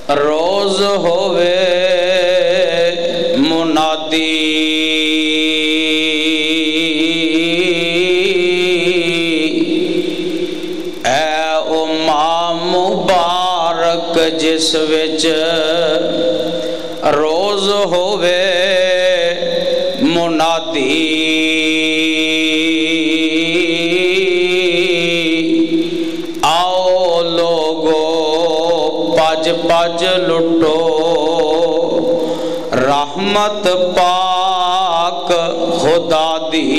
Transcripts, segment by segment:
روز ہووے منادی اے امام مبارک جس وچ روز ہووے منادی آؤ لوگو پج پج لٹو رحمت پاک خدا دی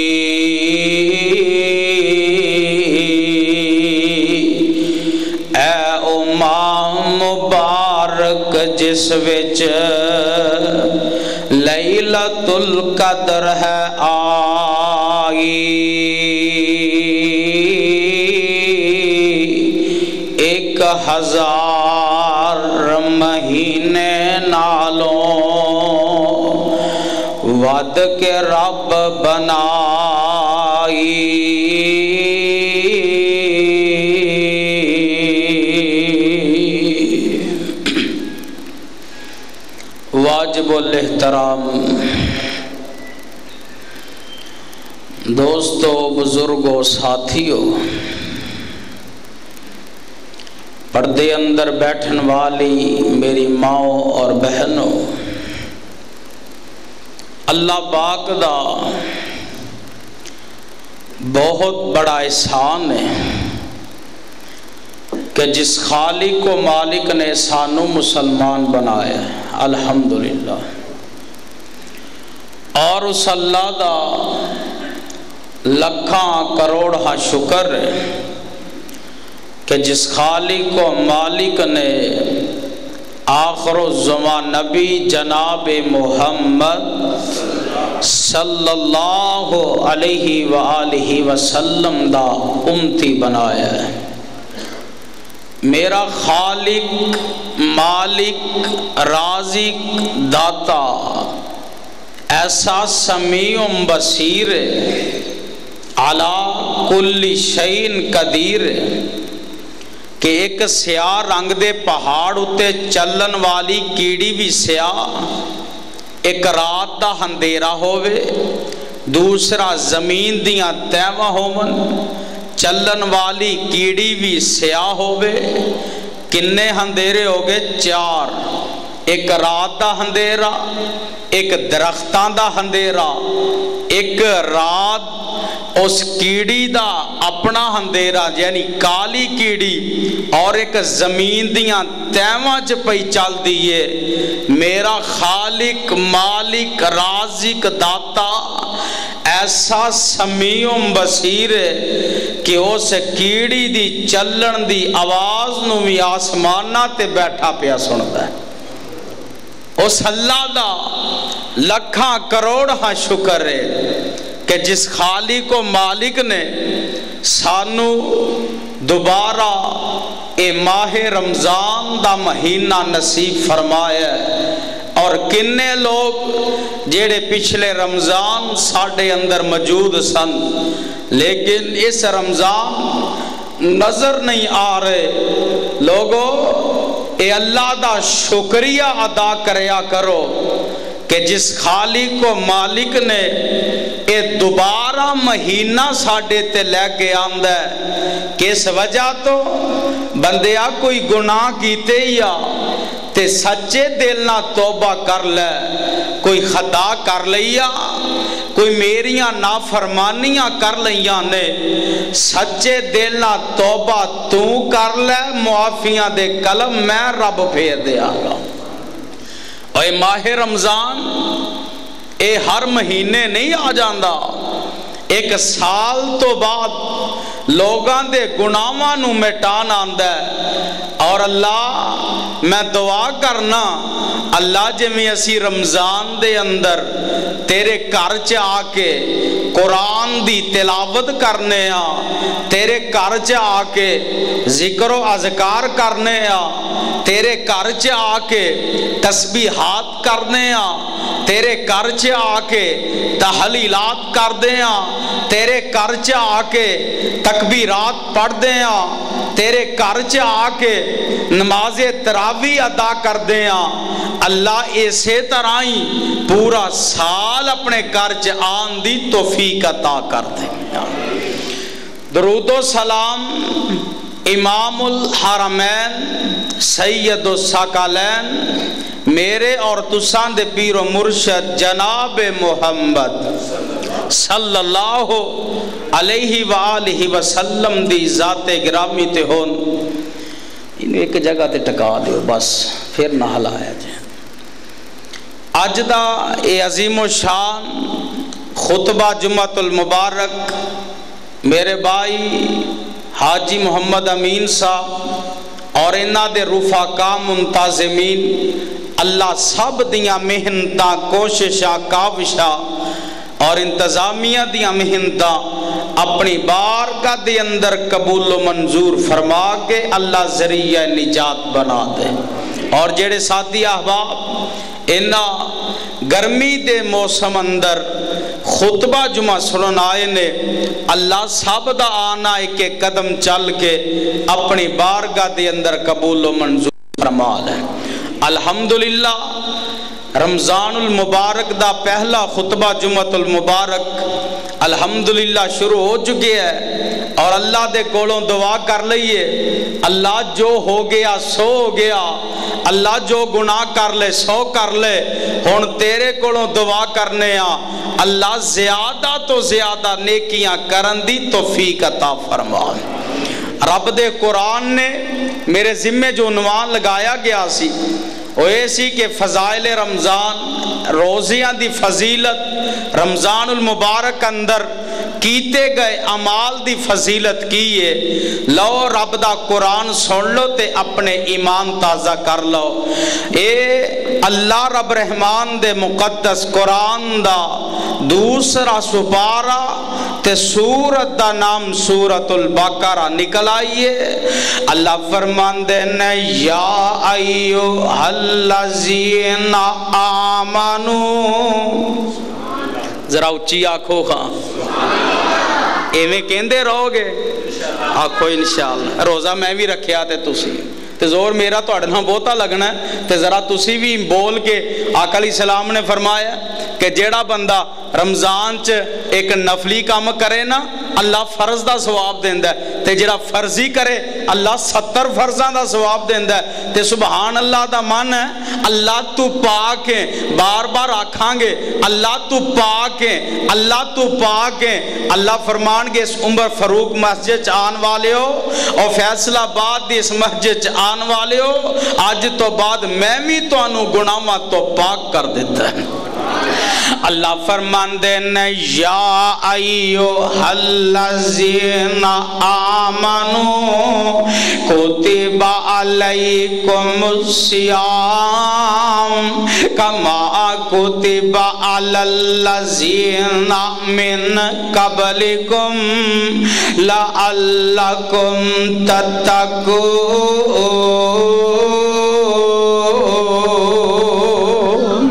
اے امام مبارک جس وچ لیلۃ القدر ہے آئی 1000 مہینے نالوں ود کے رب بنائی واجب الاحترام دوستو بزرگوں ساتھیوں پردے اندر بیٹھن والی میری ماؤں اور بہنوں اللہ پاک دا بہت بڑا احسان ہے کہ جس خالق و مالک نے سانو مسلمان بنایا ہے الحمدللہ اور اس اللہ دا لکھاں کروڑا شکر ہے کہ جس خالق و مالک نے آخر الزمان نبی جناب محمد صلی اللہ علیہ وآلہ وسلم دا امتی بنایا ہے میرا خالق مالک رازق داتا ایسا سمیع بصیر علی کل شیء قدیر کہ ایک سیاہ رنگ دے پہاڑ اتے چلن والی کیڑی بھی سیاہ ایک رات دا اندھیرا ہووے دوسرا زمین دیاں تیواں ہوون چلن والی کیڑی بھی سیاہ ہووے کنے اندھیرے ہوگے 4 ایک رات دا اندھیرا ایک درختاں دا اندھیرا ایک رات اس کیڑی دا اپنا اندھیرا یعنی کالی کیڑی اور ایک زمین دیاں تیواں چ پئی چل دیئے میرا خالق مالک رازق داتا ایسا سمیع بصیر ہے کہ اس کیڑی دی چلن دی آواز نو بھی آسمانہ تے بیٹھا پیا سنتا ہے اس اللہ دا لکھاں کروڑا شکر ہے کہ جس خالق و مالک نے سانو دوبارہ اے ماہ رمضان دا مہینہ نصیب فرمایا اور کنے لوگ جیڑے پچھلے رمضان ساڑھے اندر موجود سن لیکن اس رمضان نظر نہیں آ رہے لوگوں اے اللہ دا شکریہ ادا کریا کرو کہ جس خالق و مالک نے اے دوبارہ مہینہ ساڑھے تے لے کے آندہ ہے کس وجہ تو بندیا کوئی گناہ کیتے یا تے سچے دل نہ توبہ کر لے کوئی خطا کر لیا کوئی میریاں نافرمانیاں کر لیاں نے سچے دل نہ توبہ تو کر لے معافیاں دے قلم میں رب پھیر دے آگا اے ماہ رمضان اے ہر مہینے نہیں آ جاندہ ایک سال تو بعد لوگاں دے گناہاں نو مٹان آندہ ہے اور اللہ میں دعا کرنا اللہ جمعی اسی رمضان دے اندر تیرے گھر چ آ کے قرآن دی تلاوت کرنے تیرے گھر چ آ کے ذکر و اذکار کرنے تیرے گھر چ آ کے تسبیحات کرنے تیرے گھر چ آ کے تحلیلات کردے تیرے گھر چ آ کے تکبیرات پڑھ دے ہاں، تیرے گھر چ آ کے نماز تراویح ادا کر دے ہاں، اللہ اسی طرح ہی پورا سال اپنے گھر چ آن دی توفیق عطا کر دے۔ درود و سلام امام الحرمین سید الثقلین میرے اور تساں دے پیر و مرشد جناب محمد صلی اللہ علیہ وآلہ وسلم دی ذات گرامی تے ہون۔ انہیں ایک جگہ تے ٹکا دیو بس، پھر نہ ہلایا جائے۔ اج دا اے عظیم و شان خطبہ جمعۃ المبارک میرے بھائی حاجی محمد امین صاحب اور انہاں دے رفقا منتظمین اللہ سب دیاں محنتاں کوششاں کاوشاں اور انتظامیہ دیاں محنتاں اپنی بارگاہ دے اندر قبول و منظور فرما کے اللہ ذریعہ نجات بنا دے۔ اور جڑے ساتھی احباب انہاں گرمی دے موسم اندر خطبہ جمعہ سنن آئے نے، اللہ سب دا آنا ایک قدم چل کے اپنی بارگاہ دے اندر قبول و منظور فرما لے۔ الحمدللہ رمضان المبارک دا پہلا خطبہ جمعۃ المبارک الحمدللہ شروع ہو چکے ہے، اور اللہ دے کولوں دعا کر لئیے اللہ جو ہو گیا سو ہو گیا، اللہ جو گناہ کر لے سو کر لے، ہن تیرے کولوں دعا کرنے ہاں اللہ زیادہ تو زیادہ نیکیاں کرن دی توفیق عطا فرما۔ رب دے قرآن نے میرے ذمے جو عنوان لگایا گیا سی وہ ایسی کہ فضائل رمضان، روزیاں دی فضیلت، رمضان المبارک اندر کیتے گئے عمال دی فضیلت کیے۔ لو رب دا قرآن سن لو تے اپنے ایمان تازہ کر لو۔ اے اللہ رب رحمان دے مقدس قرآن دا دوسرا سپارہ تے سورت دا نام سورت البقرہ نکل آئیے۔ اللہ فرماندے نے یا ایھا الذین آمنو، ذرا اچھی آنکھو خواہ ایویں کہندے رہو گے، آنکھو انشاءاللہ۔ روزہ میں بھی رکھیا تے تسی تے زور میرا تو اڑنا بہتا لگنا ہے تے ذرا تسی بھی بول کے آقا علیہ السلام نے فرمایا کہ جیڑا بندہ رمضان چ ایک نفلی کام کرے نا اللہ فرض دا ثواب دیندا ہے، تے جیڑا فرضی کرے اللہ 70 فرضاں دا ثواب دیندا ہے۔ تے سبحان اللہ دا من ہے اللہ تو پاک ہے، بار بار آکھاں گے اللہ تو پاک ہے، اللہ تو پاک ہے۔ اللہ فرمان گے اس عمر فاروق مسجد آن والے ہو اور فیصل آباد دی اس مسجد آن والے ہو، آج تو بعد میں بھی تو انو گناہاں تو پاک کر دیتا ہے۔ اللہ فرماندے نے یا ایھا الذین آمنو کتب علیکم الصیام کما کتب علی الذین من قبلکم لعلکم تتقون۔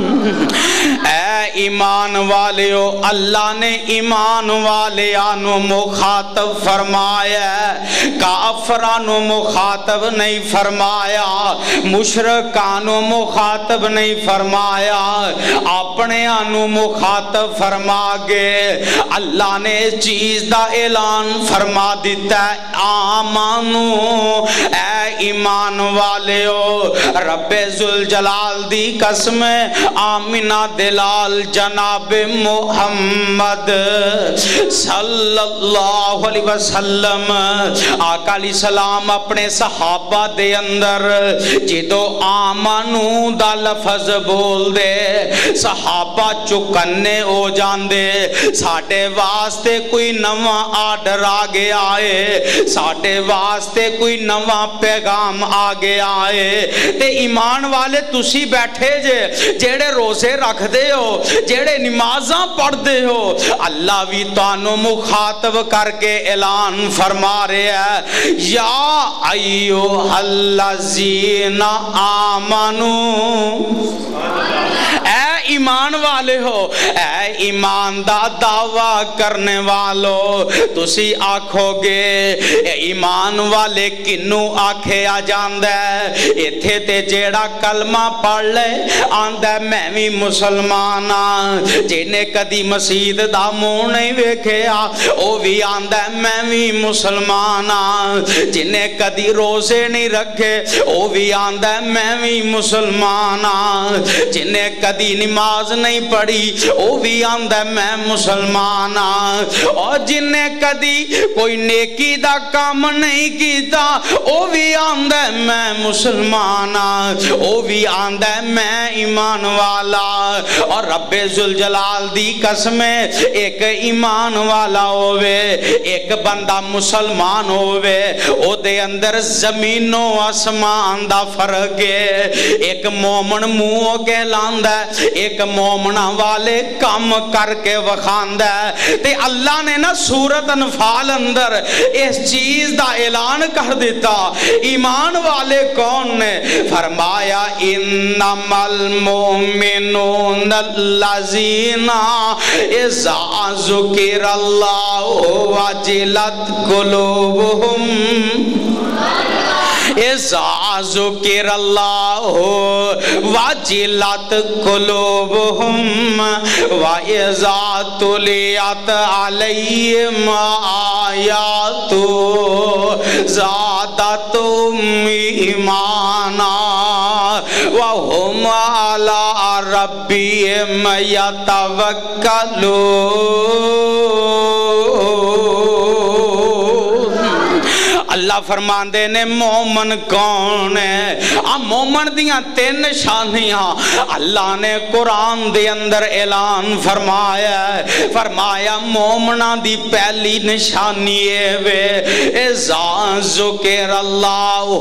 ایمان والیو اللہ نے ایمان والیانو مخاطب فرمایا، کافرانو مخاطب نہیں فرمایا، مشرکانو مخاطب نہیں فرمایا، اپنے آنو مخاطب فرما گے۔ اللہ نے اس چیز دا اعلان فرما دیتا ہے آمانو، اے ایمان والیو رب ذوالجلال دی قسم آمینہ دلال جناب محمد صلی اللہ علیہ وسلم آقا علیہ السلام اپنے صحابہ دے اندر جدو آمنو دا لفظ بول دے صحابہ چکنے ہو جاندے، ساڑھے واسطے کوئی نواں آڈر آگے آئے، ساڑھے واسطے کوئی نواں پیغام آگے آئے۔ تے ایمان والے تسی بیٹھے جیڑے روزے رکھ دے ہو، جیڑے نمازاں پڑھ دے ہو، اللہ بھی تانوں مخاطب کر کے اعلان فرما رہے ہیں یا ایھا الذین آمنو، اے ایمان والے ہو، اے ایمان دا دعویٰ کرنے والو، تسی آکھو گے ایمان والے کنو آکھے آ جاندہ ہے، ایتھے تے جیڑا کلمہ پڑھ لے آندہ میں بھی مسلمان ہاں، جنہیں کدی مسجد دا منہ نہیں ویکھیا او بھی آندہ میں بھی مسلمان ہاں، جنہیں کدی روزے نہیں رکھے او بھی آندہ میں بھی مسلمان ہاں، جنہیں کدی نماز نہیں پڑھی او بھی آندہ میں مسلمان ہاں، اور جنہیں کدی کوئی نیکی دا کام نہیں کیتا او بھی آندہ میں مسلمان ہاں، او بھی آندہ میں ایمان والا۔ اور رب ذوالجلال دی قسم ایک ایمان والا ہوئے، ایک بندہ مسلمان ہوئے، او دے اندر زمین و آسمان دا فرق ہے، ایک مومن منہ کہلاندہ ہے، ایک مومنہ والے کام کر کے وخاندہ ہے۔ تے اللہ نے نا سورۃ انفال اندر اس چیز دا اعلان کر دیتا، ایمان والے کون نے؟ فرمایا انما المؤمنون الذین اذا ذکر اللہ وجلت قلوبہم، اذا ذکر اللہ وجلت قلوبہم واذا تلیت علیہم آیات زادتہم ایمانا وہم علی ربہم یتوکلون۔ اللہ فرماندے نے مومن کون ہے؟ مومن دیاں تین نشانیاں اللہ نے قرآن دے اندر اعلان فرمایا ہے، فرمایا مومنہ دی پہلی نشانی ہے اذا ذکر اللہ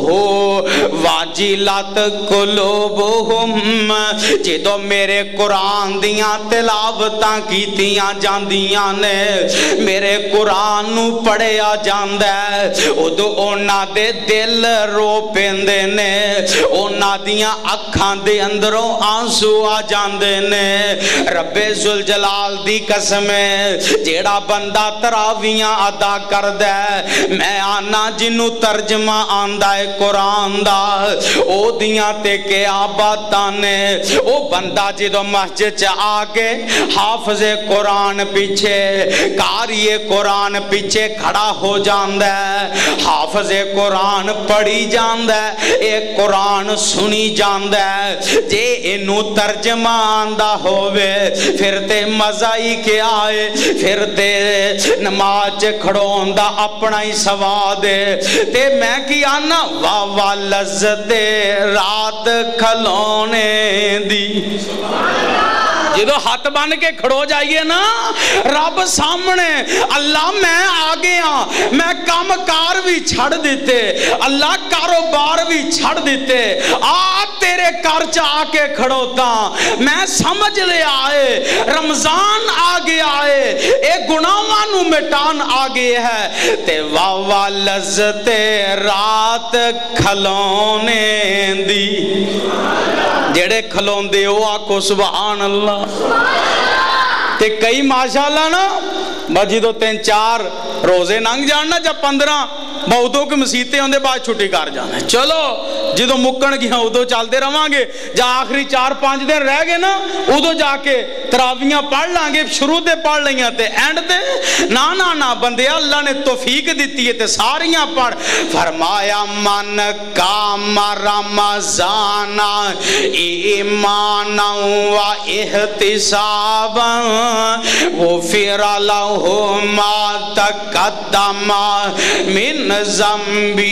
واجلت قلوبہم، جدو میرے قرآن دیاں تلاوتاں کیتیاں جاندیاں نے، میرے قرآن نو پڑھیا جاندہ ہے، ادو اونا دے دل رو پیندے نے، اونا دیاں اکھاں دے اندروں آنسو آ جاندے نے۔ رب ذوالجلال دی قسم ہے، جیڑا بندہ تراویاں ادا کردہ ہے، میں آنا جنو ترجمہ آندہ ہے قرآن دا، او دیاں تے کیا باتاں نے، او بندہ جدو مسجد چا آکے حافظ قرآن پیچھے، قاری قرآن پیچھے کھڑا ہو جاندہ ہے، حافظ قرآن پڑھی جاندہ ہے، ایک قرآن سنی جاندہ ہے، جے انو ترجمہ آندہ ہوئے پھر تے مزائی کے آئے، پھر تے نماز کھڑون دا اپنا ہی سواد ہے۔ تے میں کی آنا واہ لذت رات کھلونے دی، جدو ہاتھ بن کے کھڑو جائیے نا رب سامنے، اللہ میں آگے ہاں، میں کام کار بھی چھڑ دیتے، اللہ کاروبار بھی چھڑ دیتے، تیرے کارچہ آکے کھڑوتا، میں سمجھ لے آئے رمضان آگے آئے، ایک گناہوانو مٹان آگے ہے، تے واہ لذت رات کھلونے دی، جڑے کھلون دے ہو آکو سبحان اللہ۔ تے کئی ماشاءاللہ نا مجھدو 3-4 روزے ننگ جاننا، جب 15 بہتوں کے مسیطے ہوندے بعد چھٹی کر جانا ہے، چلو جدو مکن گیا ادو چالتے رہاں گے، جا آخری 4-5 دن رہ گئے نا ادو جا کے تراویاں پڑھ لانگے، شروع دے پڑھ لئیاں تے اینڈ دے نا بندے اللہ نے توفیق دیتی ہے تے ساریاں پڑھ۔ فرمایا من کام رمضان ایمانا و احتسابا غفر لہ ما تقدم من ذنبی۔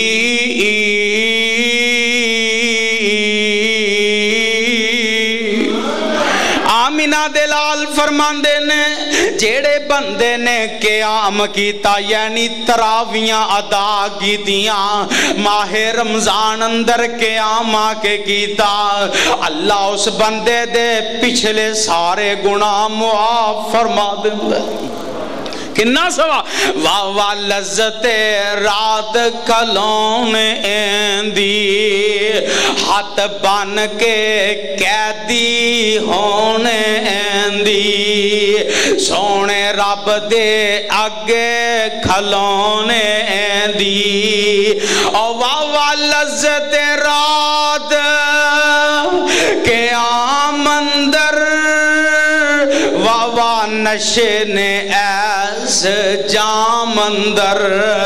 آمینہ دلال فرماندے نے جیڑے بندے نے قیام کیتا یعنی تراویاں ادا کیتیاں ماہ رمضان اندر قیام آکے کیتا، اللہ اس بندے دے پچھلے سارے گناہ معاف فرما دے۔ کنا سوا واہ لذت رات کھلونے دی، ہاتھ بن کے قیدی ہونے دی سونے رب دے اگے کھلونے دی او واہ لذت رات کے آمندر واہ نشے نے ایس جام اندر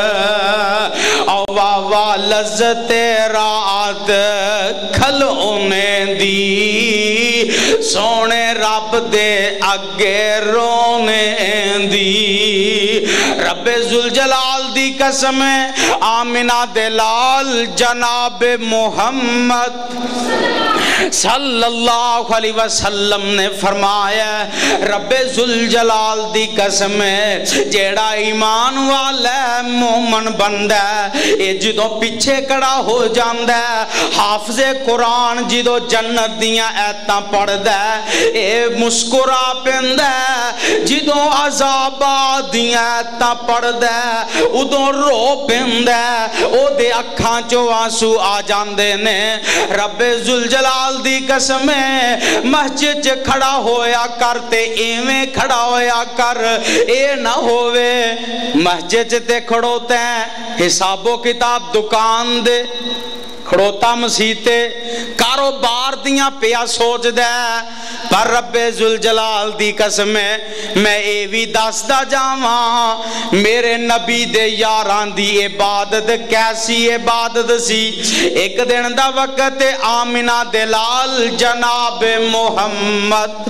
او واہ لذت رات کھلونے دی سونے رب دے اگے رونے دی رب ذوالجلال دی قسم آمنہ دے لال جناب محمد صلی اللہ علیہ وسلم نے فرمایا رب ذوالجلال دی قسم جیڑا ایمان والا مومن بندہ اے جدوں پیچھے کڑا ہو جاندہ حافظ قرآن جدوں جنت دیاں ایتاں پڑھدہ اے مسکرا پیندہ جدوں عذاب دیاں ایتاں پڑھدہ ادوں رو پیندہ او دے اکھاں چو آنسو آ جاندے نے رب ذوالجلال دی قسم مسجد کھڑا ہویا کرتے ایویں کھڑا ہویا کر اے نہ ہوئے مسجد تے کھڑوتے ہیں حساب و کتاب دکان دے کھڑوتا مسیتے کاروبار دیاں پیا سوچ دے پر رب ذوالجلال دی قسم میں اے وی دسدا جاواں میرے نبی دے یاران دی عبادت کیسی عبادت سی ایک دن دا وقت آمنہ دے لال جناب محمد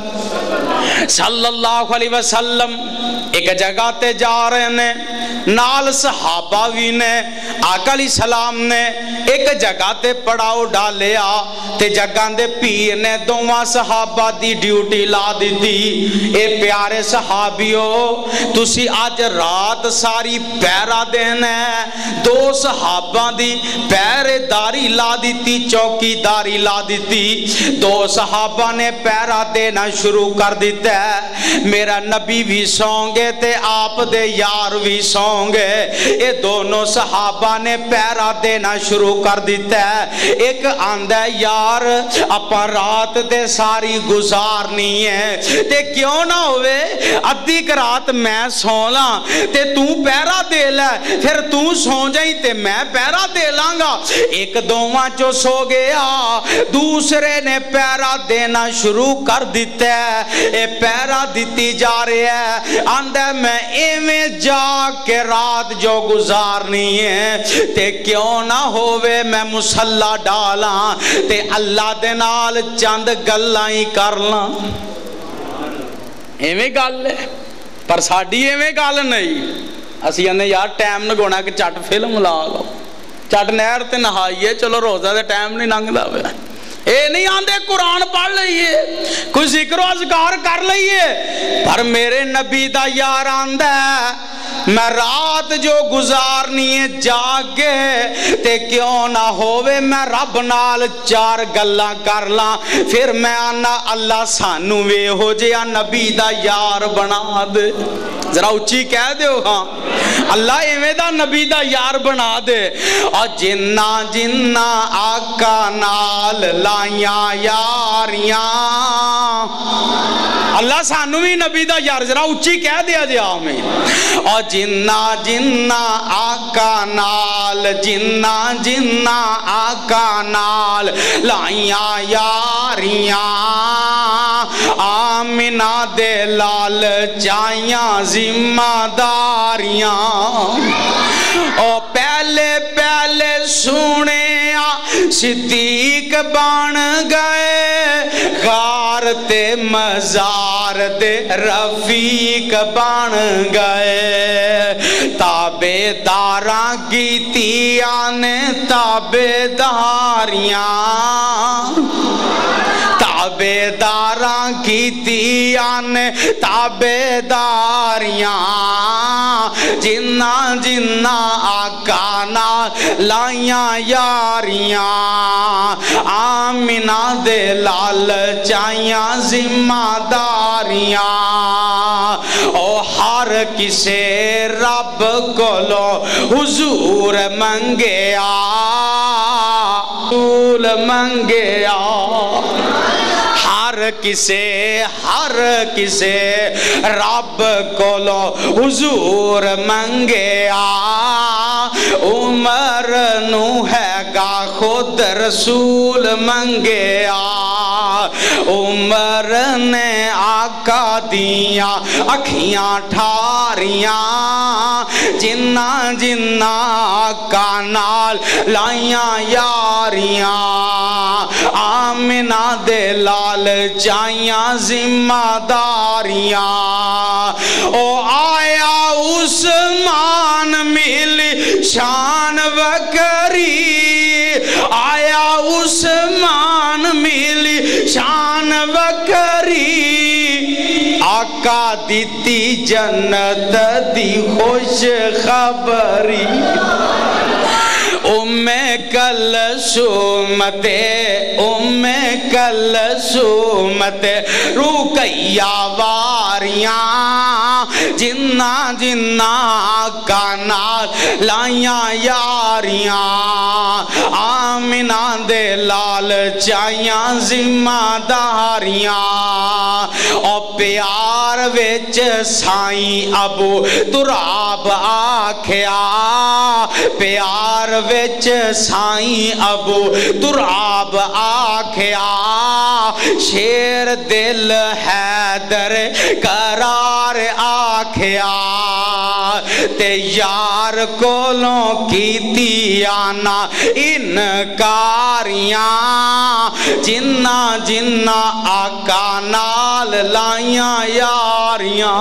صلی اللہ علیہ وسلم ایک جگہ تے جا رہے نے نال صحابہ بھی نے آقا علیہ السلام نے ایک جگہ تے پڑاؤ ڈالیا تے جگہ دے پیر نے دوواں صحابہ دی ڈیوٹی لا دی تھی اے پیارے صحابیو تسی آج رات ساری پیرا دینا ہے دو صحابہ دی پیرے داری لا دی تھی چوکی داری لا دی تھی دو صحابہ نے پیرا دینا شروع کر دیتا ہے میرا نبی بھی سونگے تے آپ دے یار بھی سونگے اے دونوں صحابہ نے پیرا دینا شروع کر دیتا ہے ایک آندہ یار اپا رات تے ساری گزارنی ہے تے کیوں نہ ہوئے ادھی رات میں سولا تے تو پیرا دے لے پھر تو سو جائیں تے میں پیرا دے لانگا ایک دوواں چو سو گیا دوسرے نے پیرا دینا شروع کر دیتا ہے اے پیرا دیتی جا رہے ہے آندہ میں ایویں جا کے رات جو گزارنی ہے تے کیوں نہ ہوئے میں مسلح ڈالا تے اللہ دے نال چند گلائیں کر لاں ایویں گل ہے پر ساڑی ایویں گل نہیں اسی اندے یار ٹائم نگونا کہ چٹ فلم لا لو چٹ نہر تے نہائیے چلو روزہ دے ٹائم نہیں ننگ دا ہوئے اے نہیں آندے قرآن پڑھ لئیے کوئی ذکر و اذکار کر لئیے پر میرے نبی دا یار آندہ میں رات جو گزارنی ہے جاگے تے کیوں نہ ہوئے میں رب نال چار گلہ کر لاں پھر میں آنا اللہ سانو وے ہو جیا نبی دا یار بنا دے ذرا اچھی کہہ دے ہو ہاں اللہ ایویں دا نبی دا یار بنا دے اور جنہ جنہ آقا نال لائیاں یاریاں اللہ سانو بھی نبی دا یار ذرا اچھی کہہ دیا جی آمین اور جنہ جنہ آقا نال جنہ جنہ آقا نال لائیاں یاریاں آمنہ دے لال چائیاں ذمہ داریاں او پہلے پہلے سونے صدیق بن گئے غار تے مزار دے رفیق بن گئے تابے داراں کیتیاں نے تابے داریاں تابے داراں کیتیاں نے تابے داریاں جنہ جنہ آقا نال لائیاں یاریاں آمنہ دے لال چائیاں ذمہ داریاں او ہر کسے رب کو لو حضور منگیا रसूल मंगया, हर किसे रब कोलो हुजूर मंगया, उमर नू हैगा खुद रसूल मंगया, उमर ने आका दिया अखियां ठारियां, जिन्ना जिन्ना आका नाल लाइयां यारियां, आमिना दे लाल जाइयां जिम्मेदारियां, ओ आया उस्मान मिली शान वकरी, आया उस्मान मिली शान वकरी, आका दीती जन्नत दी खुश खबरी, उम्मे कलसूमते रुकैया वारियां, जिन्ना जिन्ना आका नाल लाइयां यारियां, आमिना दे लाल जाइयां जिम्मेदारियां, ओ प्यार विच साईं अबू तुराब आखिया, प्यार विच साईं अबू तुराब आखिया, शेर दिल हैदर करार आखिया, ते यार कोलों कीती आना इनकारियां, जिन्ना जिन्ना आका नाल लाइयां यारियां,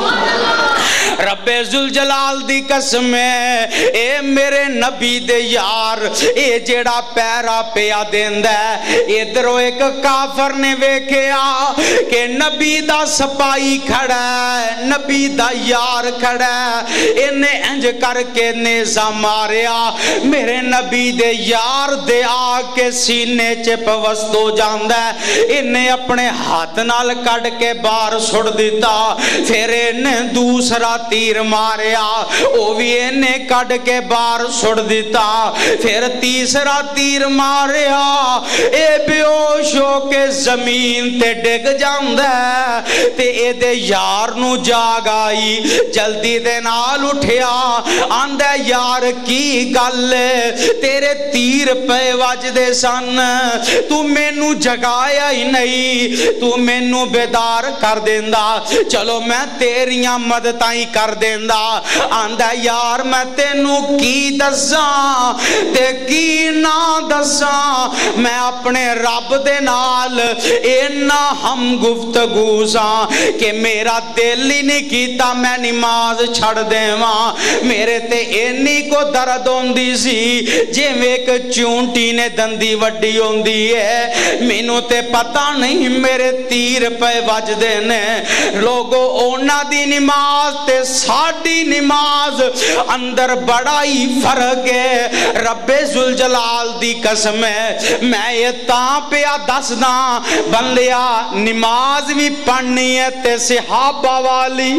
रब्बे जुल जलाल दी कसम है, ए मेरे नबी दे यार, ए जेड़ा पैरा पिया देंदा, इधरों एक काफर ने वेखिया कि नबी दा सपाई खड़ा है, नबी दा यार खड़ा है, इन्हें इंज करके नेज़ा मारिया, मेरे नबी दे यार दे आके सीने च पवस्त हो जांदा है, इन्हें अपने हाथ नाल कड़ के बाहर सुट दिता, फिर इन्हें दूसरा तीर मारिया, वो भी इन्हें कड़ के बाहर सुट दिता, फिर तीसरा तीर मारिया, ए बेहोश हो के जमीन ते डिग जांदा है, ते एदे यार नू जाग आई, जल्दी दे नाल उठिया, आंदा यार की गल तेरे तीर पे वजदे सन, तू मैनू जगाया ही नहीं, तू मैनू बेदार कर देंदा, चलो मैं तेरियां मददां ही कर देंदा, आंदा यार मैं तेनू की दसा ते की ना दसा, मैं अपने रब दे नाल इन्ना हम गुफ्तगू सा कि मेरा दिल ही नहीं कीता मैं नमाज छड़ देवां, मेरे ते इन्नी को दर्द होंदी सी जिवें एक चूंटी ने दंदी वड्डी होंदी है, मैनू ते पता नहीं मेरे तीर पे वजदे ने, लोगो ओना दी नमाज ते साडी नमाज अंदर बड़ा ही फर्क है, रब्बे जुल जलाल दी कसम है, मैं ये तां पिया दसदा बंदिया, नमाज भी पढ़नी है ते सहाबा वाली,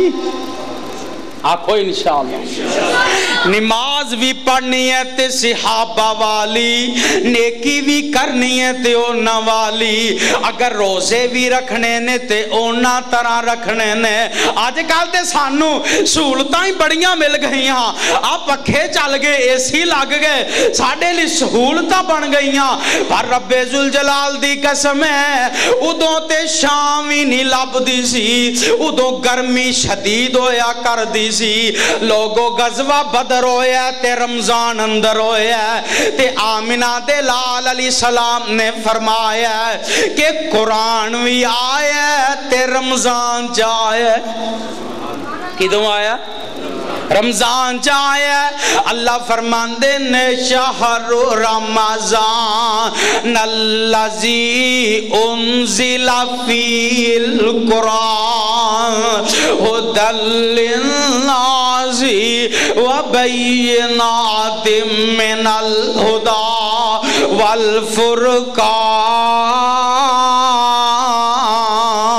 आखो इंशाअल्लाह, नमाज भी पढ़नी है ते सहाबा वाली, नेकी भी करनी है ते ओना वाली, अगर रोजे भी रखने ने ते ओना तरह रखने ने, अजकल ते सानू सहूलतां ही बड़ियां मिल गईयां, आ पखे चल गए, एसी लग गए, साडे लई सहूलतां बन गईयां, पर रब्बे जुल जलाल दी कसम है, उदों ते शाम ही नहीं लभदी सी, उदों गर्मी शदीद होया करदी सी, लोगो गजवा बदर होया ते रमजान अंदर होया, ते आमिना दे लाल अलैहि सलाम ने फरमाया कि कुरान भी आया ते रमजान च आया, किदों आया? रमजान च आया, अल्लाह फरमांदे ने शहरु रमजान नल्लज़ी उन्ज़िला फ़ील कुरान हुदल लिन्नासी व बय्यिनातिम मिनल हुदा वल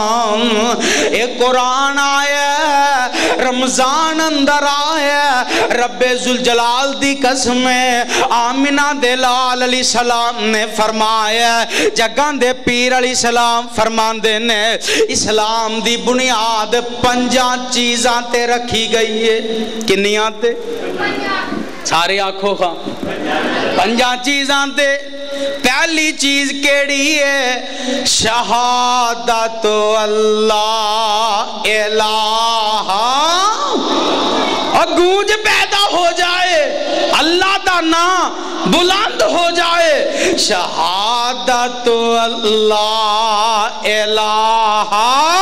फुरकान, ए कुरान आया रमजान अंदर आया, رب ذوالجلال دی قسم آمنہ دے لال علیہ السلام نے فرمایا جگان دے پیر علیہ السلام فرمان دے نے اسلام دی بنیاد 5 چیزاں تے رکھی گئی ہے. کنیاں تے؟ سارے آنکھوں خواہ 5 چیزاں تے. پہلی چیز کیڑی ہے؟ شہادت اللہ الہ. اور گونج پیدا ہو جائے اللہ دا نام بلند ہو جائے. شہادت اللہ الہ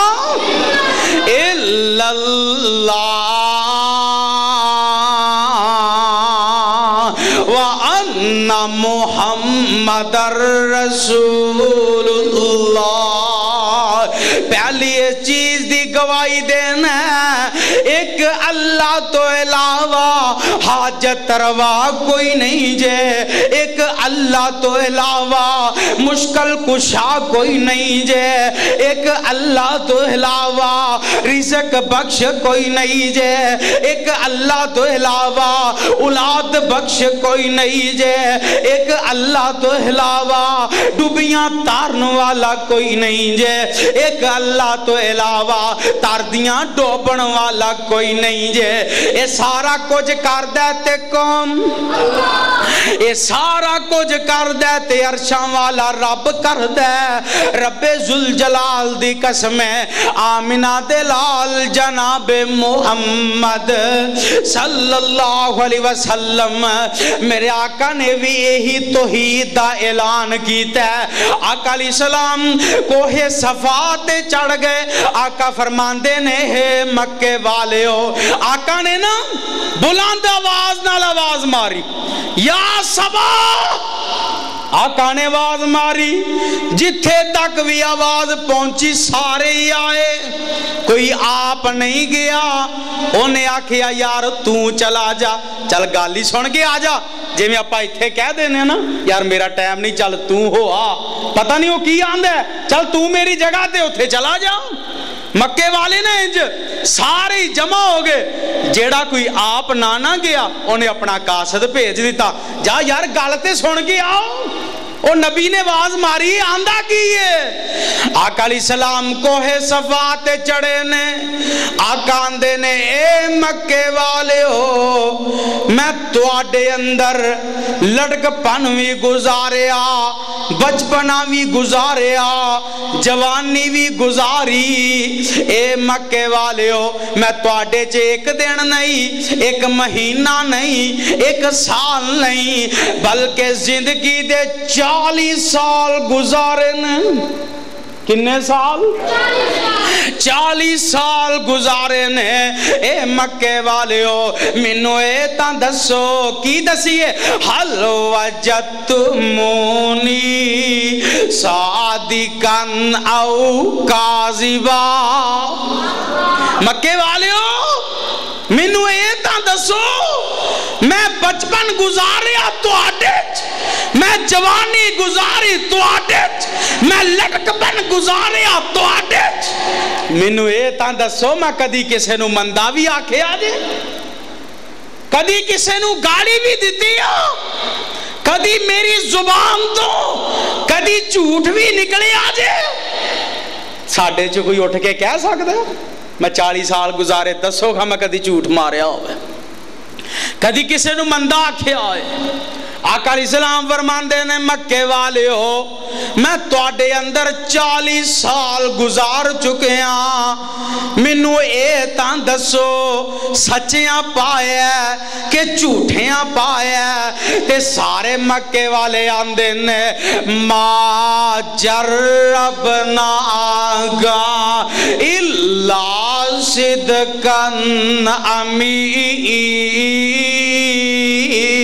الا اللہ وَأَنَّ محمد رسول اللہ. پہلی چیز دی گواہی دینا ایک اللہ تو علاوہ حاجت روا کوئی نہیں جے. ایک اللہ تو علاوہ مشکل کشا کوئی نہیں جے. ایک اللہ تو علاوہ رزق بخش کوئی نہیں جے. ایک اللہ تو علاوہ اولاد بخش کوئی نہیں جے. ایک اللہ تو علاوہ ڈوبیاں تارن والا کوئی نہیں جے. ایک اللہ تو علاوہ تاردیاں ڈوبن والا کوئی نہیں جے. اے سارا کچھ کر دے تے کون؟ اے سارا کچھ کر دے تے عرشاں والا رب کر دے. رب ذوالجلال دی قسم آمنہ دے لال جناب محمد صلی اللہ علیہ وسلم میرے آقا نے بھی یہی توحید دا اعلان کیتا ہے. آقا علیہ السلام کوہ صفا تے چڑھ گئے. آقا فرماندے نے ہے مکے والے ہو. آقا نے نا بلند آواز نال آواز ماری یا صبا. آقا نے آواز ماری جتھے تک بھی آواز پہنچی سارے ہی آئے. کوئی آپ نہیں گیا. انہیں آکھیا یار تو چلا جا. چل گالی سن کے آ جا. جی میں اپا اتھے کہہ دینے نا یار میرا ٹائم نہیں چل تو ہو آ. پتہ نہیں وہ کی آندہ ہے چل تو میری جگہ تے اتھے چلا جا. مکے والے نے انج سارے جمع ہو گئے. جیڑا کوئی آپ نہ گیا انہیں اپنا قاصد بھیج دیتا جا یار گل تے سن کے آؤ. اور نبی نے آواز ماری آندہ کی ہے. آقا علیہ السلام کوہ صفا تے چڑھے نے. آقا آندے نے اے مکے والے ہو میں تواڈے اندر لڑک پن بھی گزاریا بچپنا بھی گزاریا جوانی بھی گزاری. اے مکے والے ہو میں تواڈے چ ایک دن نہیں ایک مہینہ نہیں ایک سال نہیں بلکہ زندگی دے 40 سال گزارے نے. کنے سال؟ 40 سال گزارے نے. اے مکے والے ہو منو اے تاں دسو کی دسیے حل وجدتمونی صادقاً او کاذبا. مکے والے ہو منو اے تاں دسو میں بچپن گزاریا تو آڈیچ میں جوانی گزاری تو آڈیچ میں لڑکپن گزاریا تو آڈیچ. منو اے تاں دسو میں کدی کسے نو مندہ بھی آکھے آجے کدی کسے نو گاڑی بھی دیتی کدی میری زبان تو کدی جھوٹ بھی نکلے آجے. ساڑھے جو کوئی اٹھ کے کہہ سکتا میں 40 سال گزارے دسو گا میں کدی جھوٹ ماریا ہوئے کدی کسے نو مندہ آکھے آئے. آقا علیہ السلام فرمان دے نے مکے والے ہو میں تواڈے اندر 40 سال گزار چکے ہاں منو اے تاں دسو سچیاں پایا کہ جھوٹیاں پایا. تے سارے مکے والے آندے نے ما جربنا گا الا صدقاً امینا.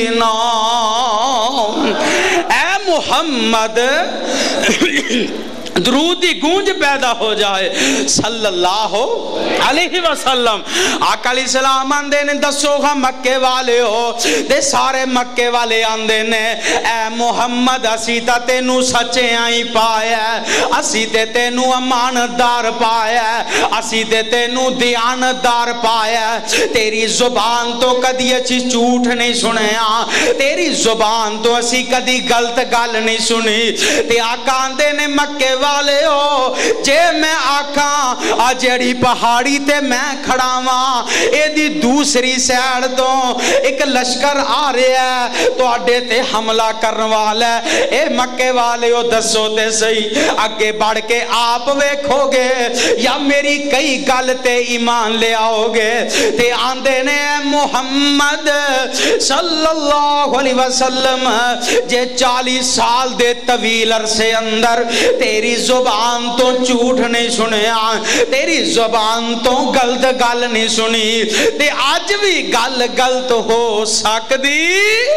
اے محمد درودی گونج پیدا ہو جائے صلی اللہ علیہ وسلم۔ آقا علیہ السلام آندے نے دسو گا مکے والے ہو، دے سارے مکے والے آندے نے اے محمد اسی تا تینو سچے آئی پایا، اسی تے تینو امانتدار پایا، اسی تے تینو دیانتدار پایا، تیری زبان تو کدی اچھی جھوٹ نہیں سنیا، تیری زبان تو اسی کدی غلط گل نہیں سنی۔ تے آقا آندے نے مکے والے ہو، جے میں آکھاں آ جڑی پہاڑی تے میں کھڑاواں اے دی دوسری سائیڈ تو ایک لشکر آ رہا ہے تو اڈے تے حملہ کرنے والا ہے، اے مکے والے ہو دسو تے صحیح اگے بڑھ کے آپ ویکھو گے یا میری کئی گل تے ایمان لے آؤ گے؟ تے آندے نے محمد صلی اللہ علیہ وسلم جے 40 سال دے طویل عرصے اندر تیری زبان تو جھوٹ نہیں سنیا، تیری زبان تو غلط گل نہیں سنی، تے آج بھی گل غلط ہو سکدی؟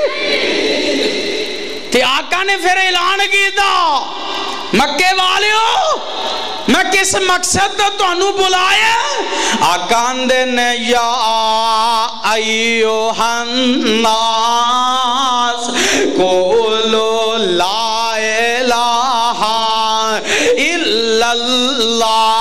تے آقا نے پھر اعلان کیتا مکے والیو میں کس مقصد تو تانوں بلایا؟ آقا اندے نے یا ایوہ الناس قولوا لا الہ الا اللہ،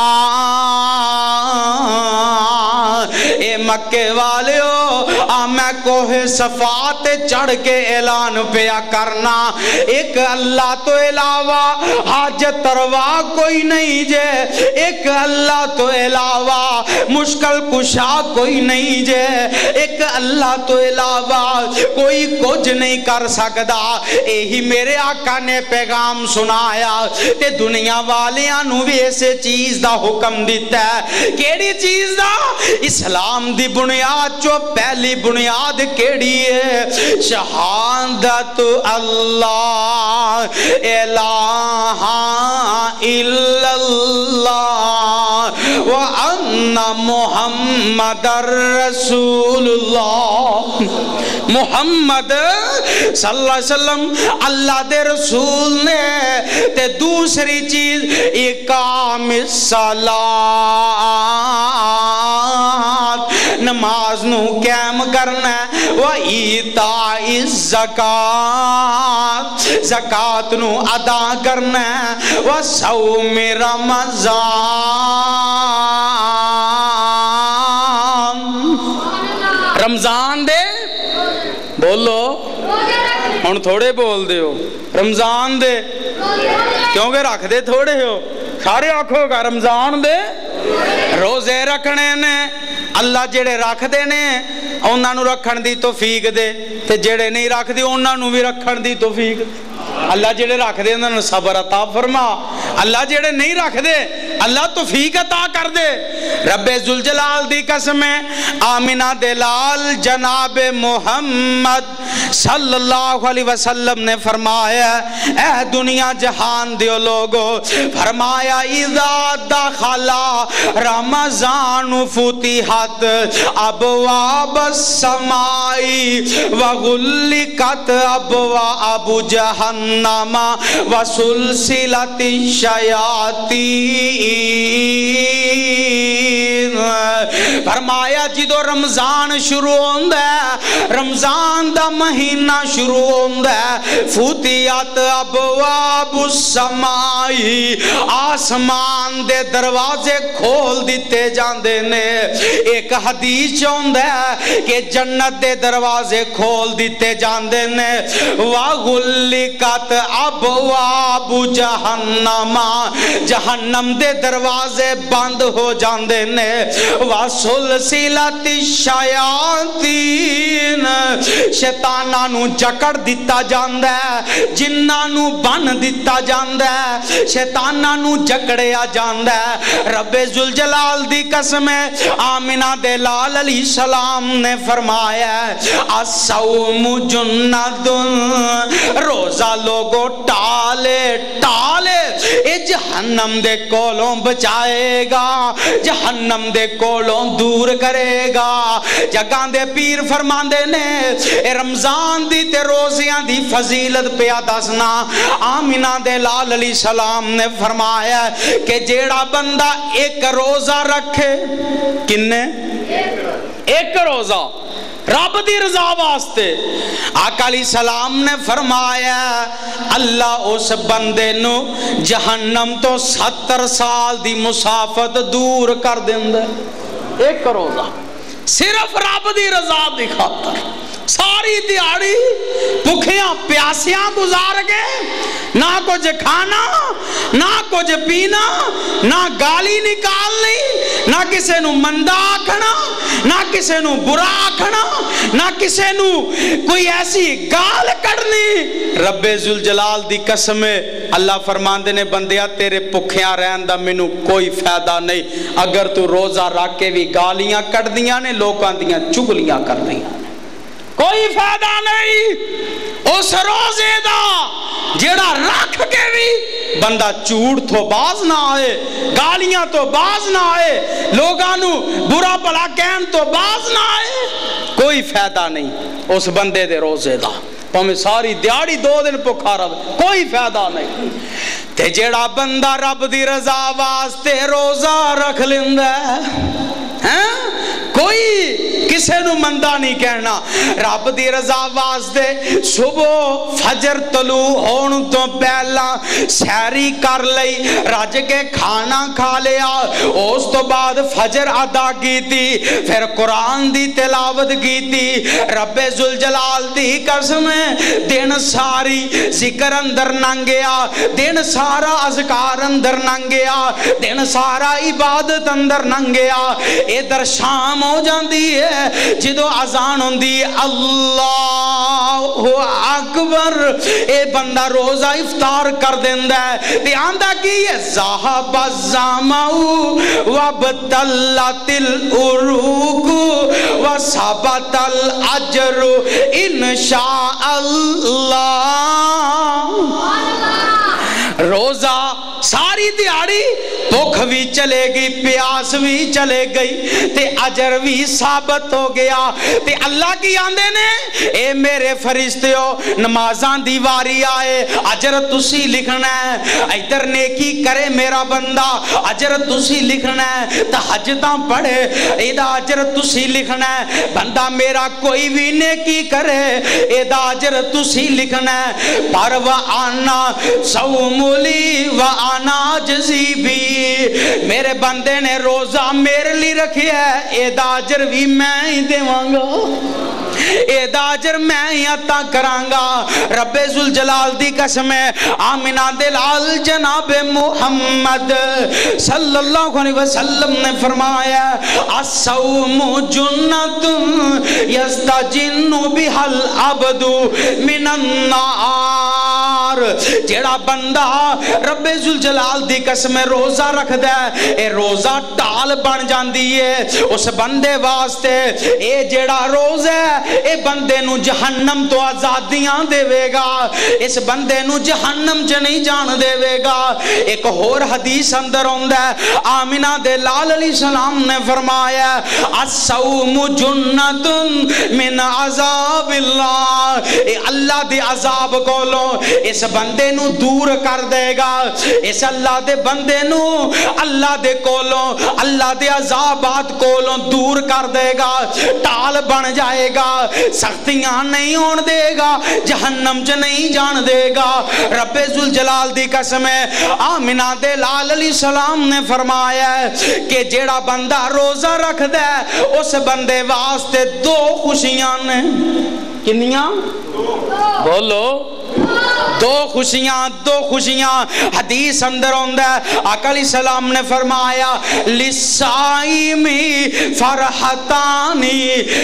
اے مکے والیو میں کوہ صفا تے چڑھ کے اعلان پیا کرنا ایک اللہ تو علاوہ حاجت روا کوئی نہیں جے، ایک اللہ تو علاوہ مشکل کشا کوئی نہیں جے، ایک اللہ تو علاوہ کوئی کچھ نہیں کر سکدا۔ یہی میرے آقا نے پیغام سنایا تے دنیا والیاں نو بھی ایسے چیز دا حکم دیتا ہے۔ کیڑی چیز دا؟ اسلام دی بنیاد چو پہلی بنیاد کیڑی ہے؟ شہادت اللہ الہ الا اللہ وان محمد رسول اللہ۔ محمد صلی اللہ علیہ وسلم اللہ دے رسول نے تے دوسری چیز اقام الصلاۃ، نماز نو قائم کرنا و ایتاء الزکات، زکات نو ادا کرنا و صوم رمضان۔ رمضان دے بولو ہن تھوڑے بول دے ہو، رمضان دے کیونکہ رکھ دے تھوڑے ہو، سارے آکھو گا رمضان دے روزے رکھنے نے اللہ جڑے رکھ دے نے انہاں نو رکھن دی توفیق دے تے جڑے نہیں رکھ دے انہاں نو بھی رکھن دی توفیق دے۔ اللہ جڑے رکھ دے انہاں نو صبر عطا فرما، اللہ جڑے نہیں رکھ دے اللہ توفیق عطا کر دے۔ رب ذوالجلال دی قسم ہے آمینہ دلال جناب محمد صلی اللہ علیہ وسلم نے فرمایا اے دنیا جہان دیو لوگو، فرمایا اذا دخل رمضان فتحت ابواب السماء وغلقت ابواب جہنم وسلسلت الشیاطین۔ فرمایا جدو رمضان شروع ہوندا ہے، رمضان دا مہینہ شروع ہوندا ہے، فتحت ابواب السماء، آسمان دے دروازے کھول دیتے جاندے نے۔ ایک حدیث ہوندا ہے کہ جنت دے دروازے کھول دیتے جاندے نے، وَغُلِّقَتْ أَبْوَابُ جَهَنَّمَ، جہنم دے دروازے بند ہو جاندے نے، وَسُلْسِلَتِ الشَّيَاطِينَ، شیطاناں نو جکڑ دیتا جاندا ہے، جناں نو بن دیتا جاندا ہے، شیطاناں نو جکڑیا جاندا ہے۔ رب ذوالجلال دی قسم ہے آمینہ دلال علیہ السلام نے فرمایا الصوم جنۃ، روزہ لوگو ٹالے ٹالے اے جہنم دے کولوں بچائے گا، جہنم دے کولوں دور کرے گا۔ جگاں دے پیر فرماندے نے اے رمضان دی تے روزیاں دی فضیلت پیا دسنا۔ آمینہ دے لال علیہ السلام نے فرمایا کہ جیڑا بندہ ایک روزہ رکھے، کنے؟ ایک روزہ رب دی رضا واسطے، آقا علیہ السلام نے فرمایا اللہ اس بندے نو جہنم تو 70 سال دی مسافت دور کر دیندے۔ ایک روزہ صرف رب دی رضا دی خاطر، ساری دیہڑی بھوکیاں پیاسیاں گزار گئے، نہ کچھ کھانا نہ کچھ پینا، نہ گالی نکالنی، نہ کسے نو مندہ آکھنا، نہ کسے نو برا آکھنا، نہ کسے نو کوئی ایسی گال کرنی۔ رب ذوالجلال دی قسم اللہ فرماندے نے بندیا تیرے بھوکیاں رہن دا مینوں کوئی فائدہ نہیں، اگر تو روزہ رکھ کے بھی گالیاں کٹ دیاں نے، لوکاں دیاں چگلیاں کر دیاں نے، کوئی فائدہ نہیں اس روزے دا جیڑا رکھ کے بھی بندہ چوڑ تو باز نہ آئے، گالیاں تو باز نہ آئے، لوگاں نو برا بلا کہن تو باز نہ آئے، کوئی فائدہ نہیں اس بندے دے روزے دا، پاویں ساری دیہڑی 2 دن بھوکا رہے، کوئی فائدہ نہیں۔ تے جیڑا بندہ رب دی رضا واسطے روزہ رکھ لیندا ہے، کوئی کسے نو مندہ نہیں کہنا، رب دی رضا واسطے صبح فجر طلوع ہون تو پہلا سحری کر لئی، رج کے کھانا کھا لیا، اس تو بعد فجر ادا کیتی، پھر قرآن دی تلاوت کیتی، رب ذوالجلال دی قسم دن ساری ذکر اندر ننگیا، دن سارا اذکار اندر ننگیا، دن سارا عبادت اندر ننگیا۔ ادھر شام ہو جاندی ہے جدو اذان ہوندی اللہ اکبر، اے بندہ روزہ افطار کر دیندا ہے، تے آندا کی ہے ذہب الظمأ وابتلت العروق وثبت الاجر انشاء اللہ۔ روزہ ساری دیہڑی بھوک بھی چلے گئی، پیاس بھی چلے گئی، تے اجر بھی ثابت ہو گیا۔ تے اللہ کی آندے نے اے میرے فرشتیو نمازاں دی واری آئے، اجر تسی لکھنا ہے، ادھر نیکی کرے میرا بندہ اجر تسی لکھنا ہے، تہجداں پڑھے ایدہ اجر تسی لکھنا ہے، بندہ میرا کوئی بھی نیکی کرے ایدہ اجر تسی لکھنا ہے۔ پر وَآنَا صَوْمُ لِي وَآنَا جزی بھی، میرے بندے نے روزہ میرے لی رکھی ہے، ایدہ اجر بھی میں ہی دیوانگا، ایدہ اجر میں ہی عطا کرانگا۔ رب ذوالجلال دی قسم ہے، آمینہ دلال جناب محمد صلی اللہ علیہ وسلم نے فرمایا الصوم جنت یستجن بها العبد من النار۔ جیڑا بندہ رب ذوالجلال دی قسم روزہ رکھ دے، اے روزہ ٹال بن جاندی ہے اس بندے واسطے، اے جیڑا روز ہے اے بندے نو جہنم تو آزادیاں دے وے گا، اس بندے نو جہنم چ نہیں جان دے وے گا۔ ایک اور حدیث اندر ہوندہ ہے، آمینہ دے لال علیہ السلام نے فرمایا الصوم جنت من عذاب اللہ، اے اللہ دے عذاب کولوں اس بندے نو دور کر دے گا، اس اللہ دے بندے نو اللہ دے کولوں اللہ دے عذابات کولوں دور کر دے گا، ٹال بن جائے گا، سختیاں نہیں ہون دے گا، جہنم چ نہیں جان دے گا۔ رب ذوالجلال دی قسم ہے، آمینہ دے لال علیہ السلام نے فرمایا ہے کہ جیڑا بندہ روزہ رکھ دے اس بندے واسطے 2 خوشیاں نے، کنیاں بولو، 2 خوشیاں حدیث اندر ہوندہ ہے، آقا علیہ السلام نے فرمایا لِلصَّائِمِ فرحتانی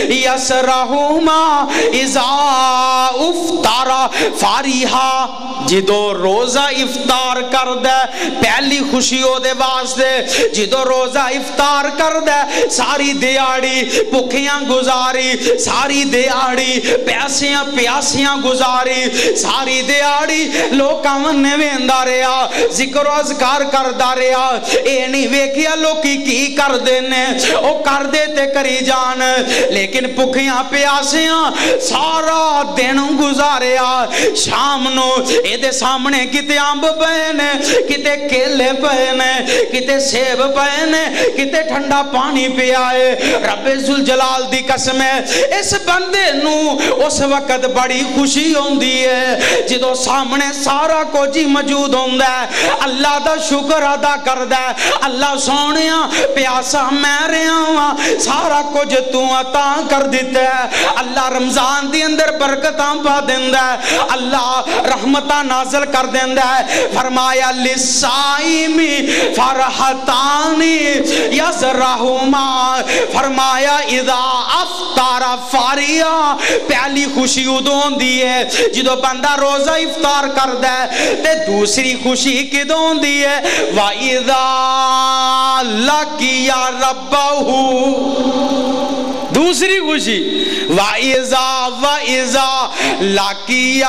یسرہما اذا افطر فریحا، جدو روزہ افطار کر دے پہلی خوشی ہو دے واسطے، جدو روزہ افطار کر دے ساری دیاڑی بھوکیاں گزاری، ساری دیاڑی پیاسیاں گزاری، ساری دیاڑی دہاڑی لوکاں ونے ویندا رہیا ذکر و اذکار کردا رہیا اے نہیں ویکھیا لوکی کی کردے نے او کردے تے کری جان لیکن بھکھیاں پیاسیاں سارا دن گزاریا شام نو اے دے سامنے کتے امب پئے نے کتے کیلے پئے نے کتے سیب پئے نے کتے ٹھنڈا پانی پیا ہے رب ذوالجلال دی قسم ہے اس بندے نو اس وقت بڑی خوشی ہوندی ہے جدو سامنے سارا کچھ موجود ہوندا ہے اللہ دا شکر ادا کردا ہے اللہ سونیا پیاسا میں رہیا ہاں سارا کچھ تو عطا کر دیتا ہے اللہ رمضان دی اندر برکتاں پا دیندا ہے اللہ رحمتاں نازل کر دیندا ہے فرمایا للصائمی فرحتانی یزرہما فرمایا اذا افطار فاریا پہلی خوشی ادو ہوندی ہے جدو بندہ روزہ افطار کردا ہے تے دوسری خوشی کدوں ہوندی ہے وَإِذَا لَقِيَ رَبَّهُ دوسری خوشی وَإِذَا لَقِيَ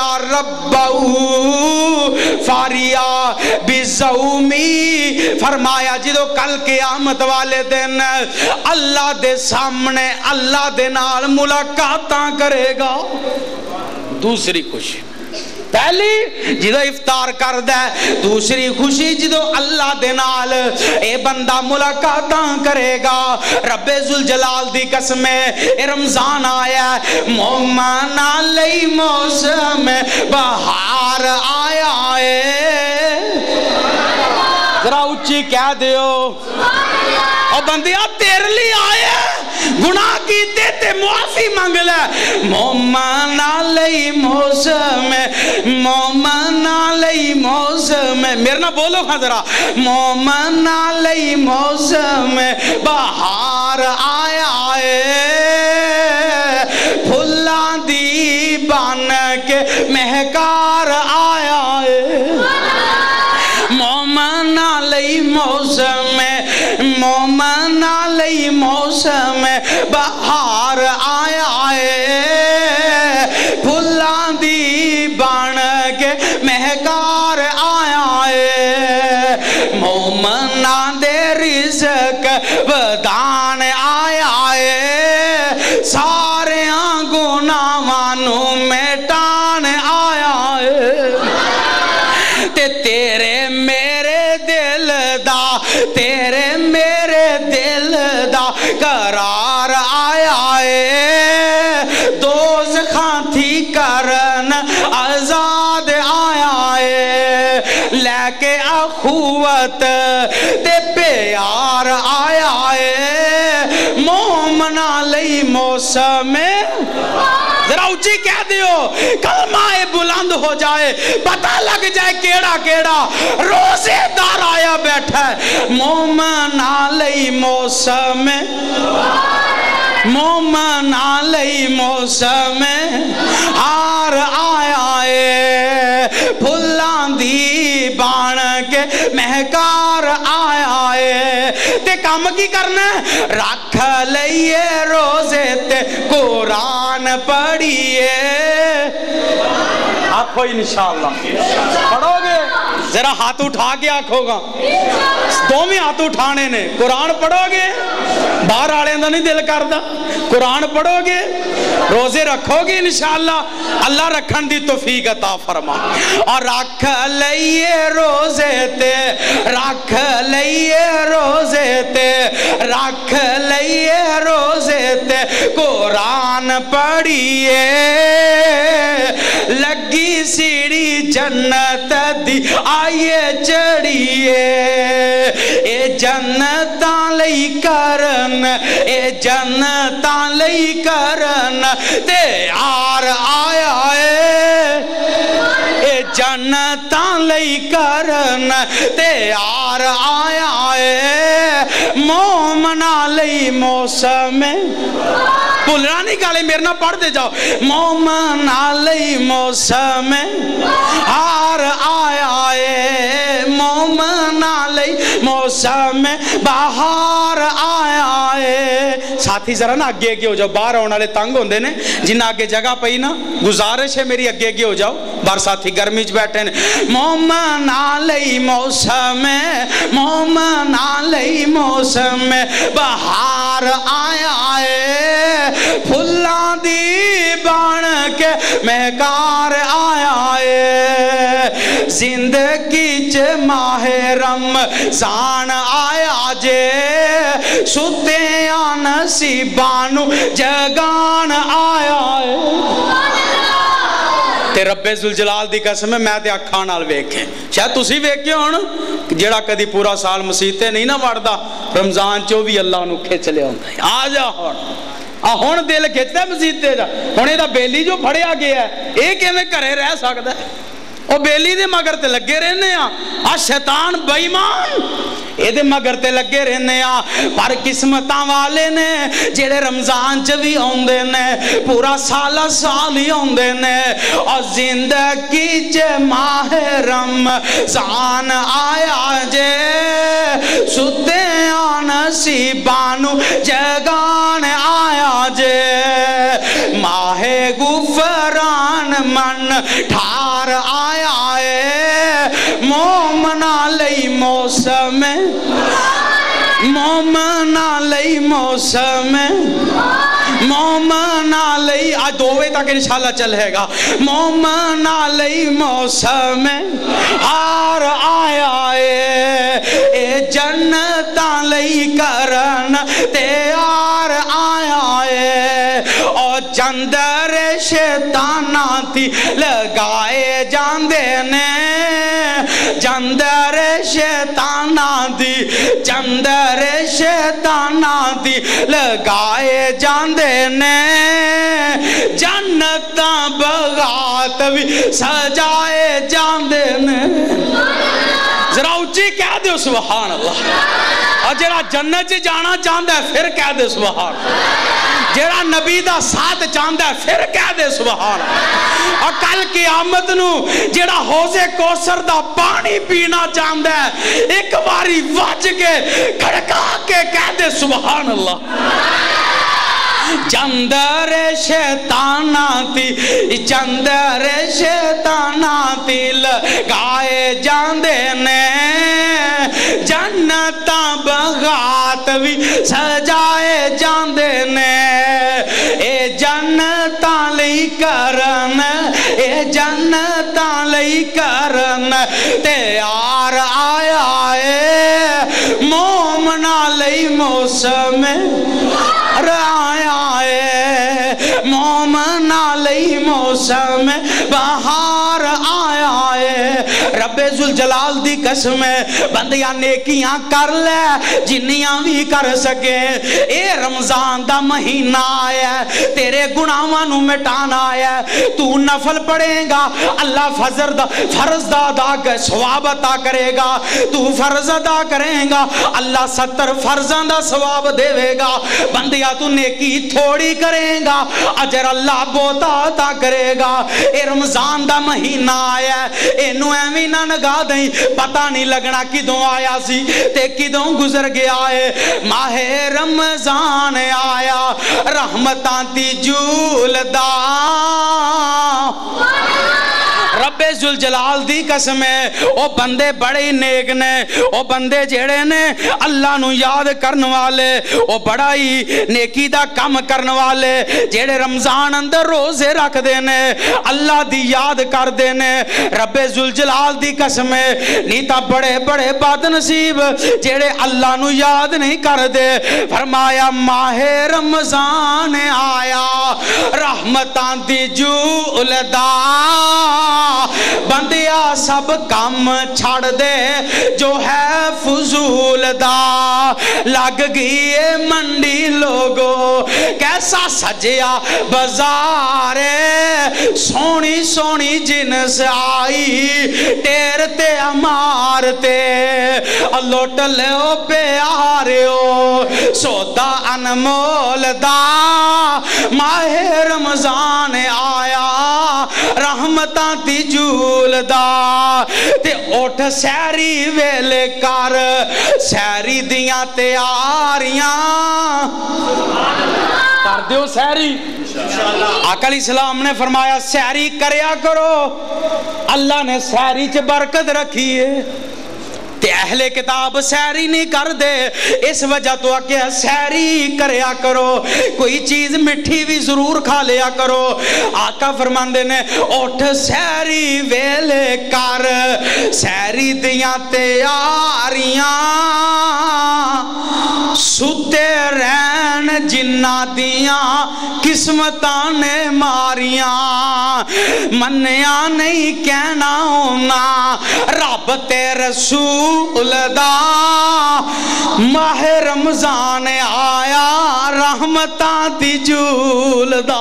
رَبَّهُ فَارِيَا بِالزَّوْمِ فرمایا جدو کل قیامت والے دن اللہ دے سامنے اللہ دے نال ملاقاتاں کرے گا دوسری خوشی پہلی جدو افطار کردا ہے دوسری خوشی جدو اللہ دے نال اے بندہ ملاقاتاں کرے گا رب ذوالجلال دی قسم اے رمضان آیا ہے مومنا لئی موسم بہار آیا ہے ذرا اچھی کہہ دیو اور بندیا تیرے لیے آیا گناہ کی دیتے معافی مانگ لے مومنا لئی موسم مومنا لئی موسم میرے نہ بولو خاں ذرا مومنا لئی موسم بہار آیا ہے پھلاں دی بان کے مہکار آیا ہے مومنا لئی موسم مومنا لئی موسم بہار آیا ہے پھلاں دی بان کے مہکار آیا ہے مومنا دے رزق ودان آیا ہے سارے گناہاں نو مٹان آیا ہے تے تیرے میرے دل دا تیرے میرے دل دا قرار آیا ہے دوزخاں تھی کرن آزاد آیا ہے لے کے اخوت تے پیار آیا ہے مومنا لئی موسم ذرا اچھی کہہ دیو کلمہ بلند ہو جائے پتہ لگ جائے کیڑا کیڑا روزے دار آیا بیٹھا ہے مومنا لئی موسم مومنا لئی موسم ہار آیا ہے پھلاں دی بان کے مہکار آیا ہے تے کام کی کرنا ہے رکھ لئیے روزے تے قرآن پڑھیے آنکھو انشاءاللہ پڑھو گے ذرا ہاتھ اٹھا کے آنکھو گا دو میں ہاتھ اٹھانے نے قرآن پڑھو گے باہر آڑے اندر نہیں دل کردہ قرآن پڑھو گے روزے رکھو گے انشاءاللہ اللہ رکھن دی توفیق عطا فرما اور رکھ لئیے روزے تے رکھ لئیے روزے تے رکھ لئیے روزے تے قرآن پڑھیے لگی سیڑھی جنت دی آئیے چڑھیے اے جنتاں لئی کرن اے جنتاں لئی کرن تے آر آیا ہے اے جنتاں لئی کرن تے آر آیا ہے مومنا لئی موسم بھولنا نہیں گالے میرے نہ پڑھ دے جاؤ مومنا لئی موسم آر آیا ہے مومنا لئی موسم بہار آیا ہے साथी जरा ना अगे अगे हो जाओ, बाहर आने वाले तंग होंगे ने, जिन्ना अगे जगह पई ना, गुजारिश है मेरी अगे अगे हो जाओ, बाहर साथी गर्मी च बैठे ने। मोमना लई मौसम, मोमना लई मौसम बहार आया है, फुल्लां दी बन के महकार आया है, जिंदगी च माहे रमज़ान आया जे, सुते नसीबां नू जगान आया है। ते रब्बे जुल जलाल दी कसम है, मैं ते अखां नाल वेखे, शायद तुसी वेखे होण, जेड़ा कदी पूरा साल मसीते नहीं ना वड़दा, रमजान चो भी अल्लाह नू खिच लिया हुंदा। आ जा हुण दिल खिचदा मसीते दा, हुण इहदा बेली जो फड़िया गया ये किवें घरे रह सकदा है? ओ बेली दे मगर ते लगे रहने आ शैतान बेईमान ये मगर ते लगे रहने आ। पर किस्मतां वाले ने जेड़े रमजान च भी आउंदे ने, पूरा साल साल ही आउंदे ने, और जिंदगी च माहे रमजान आया जे, सुते नसीबां नू जगान आया जे, माहे गुफरान मन ठार आया है, मोमना लई मौसम, मोमना लई मौसम, मोमना लई, आज 2 बजे तक इंशाल्लाह चलेगा, मोमना लई मौसम हार आया है, ए जन्नतां लई करन तैयार आया है, और चंदर शैतानां ती लगाए जांदे ने, चंदर शैतानां दी, चंदर शैतानां दी लगाए जांदे ने, जन्नतां बगात भी सजाए जांदे ने। जरा उच्ची कह दो सुभान अल्लाह। और जेड़ा जन्नत च जाना चाहता है फिर कह दे सुभान, जेड़ा नबी दा साथ चाहता है फिर कह दे सुभान। और कल क़यामत नू जेड़ा हौज़े कौसर दा पानी पीना चाहता है, एक बारी वज के खड़का के कह दे सुभान अल्लाह। चंदर शैताना ती, चंदर शैताना ती लगाए जांदे ने, जन्नतां बगात भी सजाए जांदे ने, ए जन्नतां लई करन, ए जन्नतां लई करन तैयार आया है, मोमना लई मौसम आया है, मोमना लई मौसम बहार आया है। रब्बे जुल जलाल दी कसम है, बंदियां नेकियां कर ले जिन्नियां भी कर सके, ए रमजान दा महीना आया, तेरे गुनाहां नू मिटाना आया, तू नफल पढ़ेगा अल्लाह फर्ज दा अदा कर सवाब अता करेगा, तू फर्ज अदा करेगा अल्लाह 70 फर्जां दा सवाब देवेगा। बंदिया तू नेकी थोड़ी करेगा अजर अल्लाह बहुता अता करेगा। ए रमजान दा महीना आया, इनू एवं ना नगा दई, पता नहीं लगना किदों आया सी ते किदों गुजर गया है। माहे रमजान आया रहमतां दी झूलदा, रब्बे जुल जलाल दी कसम है, ओ बंदे बड़े ही नेक ने, ओ बंदे जेड़े ने अल्लाह नू याद करने वाले, ओ बड़ा ही नेकी दा काम करने वाले, जेड़े रमजान अंदर रोजे रखते ने, अल्लाह दी याद करते ने। रब्बे जुल जलाल दी कसम है, नहीं तो बड़े बड़े बदनसीब जेड़े अल्लाह नू याद नहीं करते। फरमाया माहे रमजान आया रहमतां दी झूलदा, बंदिया सब काम छड़ दे जो है फजूल दा, लग गई मंडी लोगो कैसा सजिया बाजार, सोनी सोनी जिनस आई टेर ते अमार ते, लुट लो प्यारियो सौदा अनमोल दा। माहे रमजान आया रहम رحمتاں دی جولدا تے اٹھ سیری ویلے کر سیری دیاں تیاریاں کر دیو سیری آقا علیہ السلام نے فرمایا سیری کریا کرو اللہ نے سیری چ برکت رکھی ہے تے اہل کتاب سیری نہیں کر دے اس وجہ تو کہ سیری کریا کرو کوئی چیز مٹھی بھی ضرور کھا لیا کرو آقا فرماندے نے اٹھ سیری ویلے کر سیری دیاں تیاریاں ستے رہن جنہ دیاں قسمتاں نے ماریاں منیا نہیں کہنا ہونا رب تے رسول دا ماہ رمضان آیا رحمتاں دی جول دا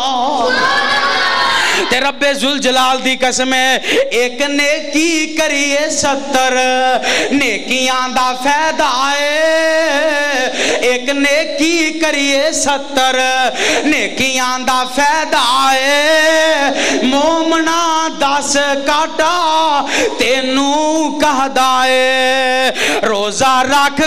تے رب ذوالجلال دی قسم ہے ایک نیکی کریے 70 نیکیاں دا فائدہ ہے ایک نیکی کریے 70 نیکیاں دا فائدہ ہے مومنا 10 کاٹا تینوں کہدا ہے روزہ رکھ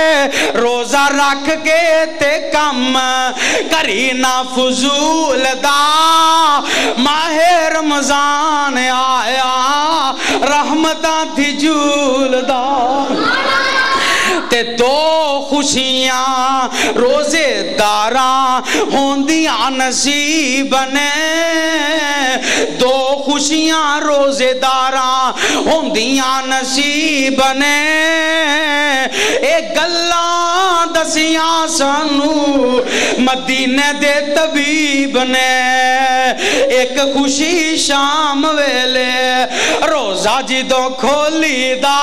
کے تے کم کری نہ فضول دا ماہ رمضان آیا رحمتاں تھی جول دا تے دو خوشیاں روزے داراں ہوندیاں نصیب نے دو خوشیاں روزے داراں ہوندیاں نصیب نے اے گلاں دسیاں سانو مدینے دے طبیب نے ایک خوشی شام ویلے روزہ جدوں کھولی دا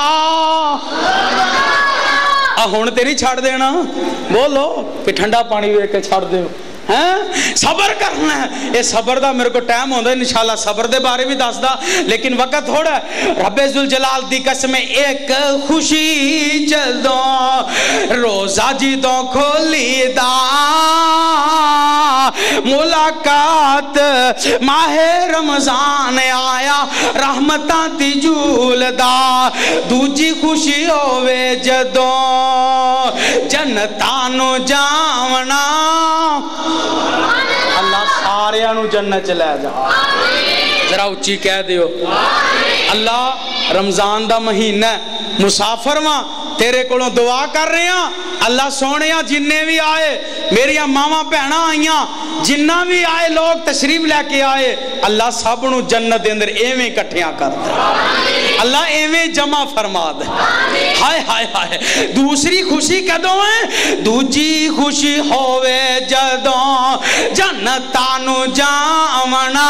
ہون تیری چھاڑ دینا بولو پھر ٹھنڈا پانی وے کے چھاڑ دیو صبر کرنا ہے یہ صبر دا میرے کو ٹائم ہوندہ ہے انشاءاللہ صبر دے بارے بھی دس دا لیکن وقت تھوڑا ہے رب ذوالجلال دی قسم ایک خوشی جلدوں روزہ جدوں کھولی دا ملاقات ماہ رمضان آیا رحمتاں دی جول دا دوجی خوشی ہوئے جدوں جنتانو جاونا اللہ سارے انو جنت چلے جا ذرا اچھی کہہ دیو اللہ رمضان دا مہینہ مسافر ماں تیرے کولوں دعا کر رہے ہیں اللہ سونیاں جننے بھی آئے میری ماما بہنا آئیاں جنہ بھی آئے لوگ تشریف لے کے آئے اللہ سب نو جنت دے اندر ایویں کٹھیاں کر دے اللہ ایویں جمع فرما دے ہائے ہائے ہائے دوسری خوشی کدوں ہے دوجی خوشی ہوئے جدوں جنتانو جاونا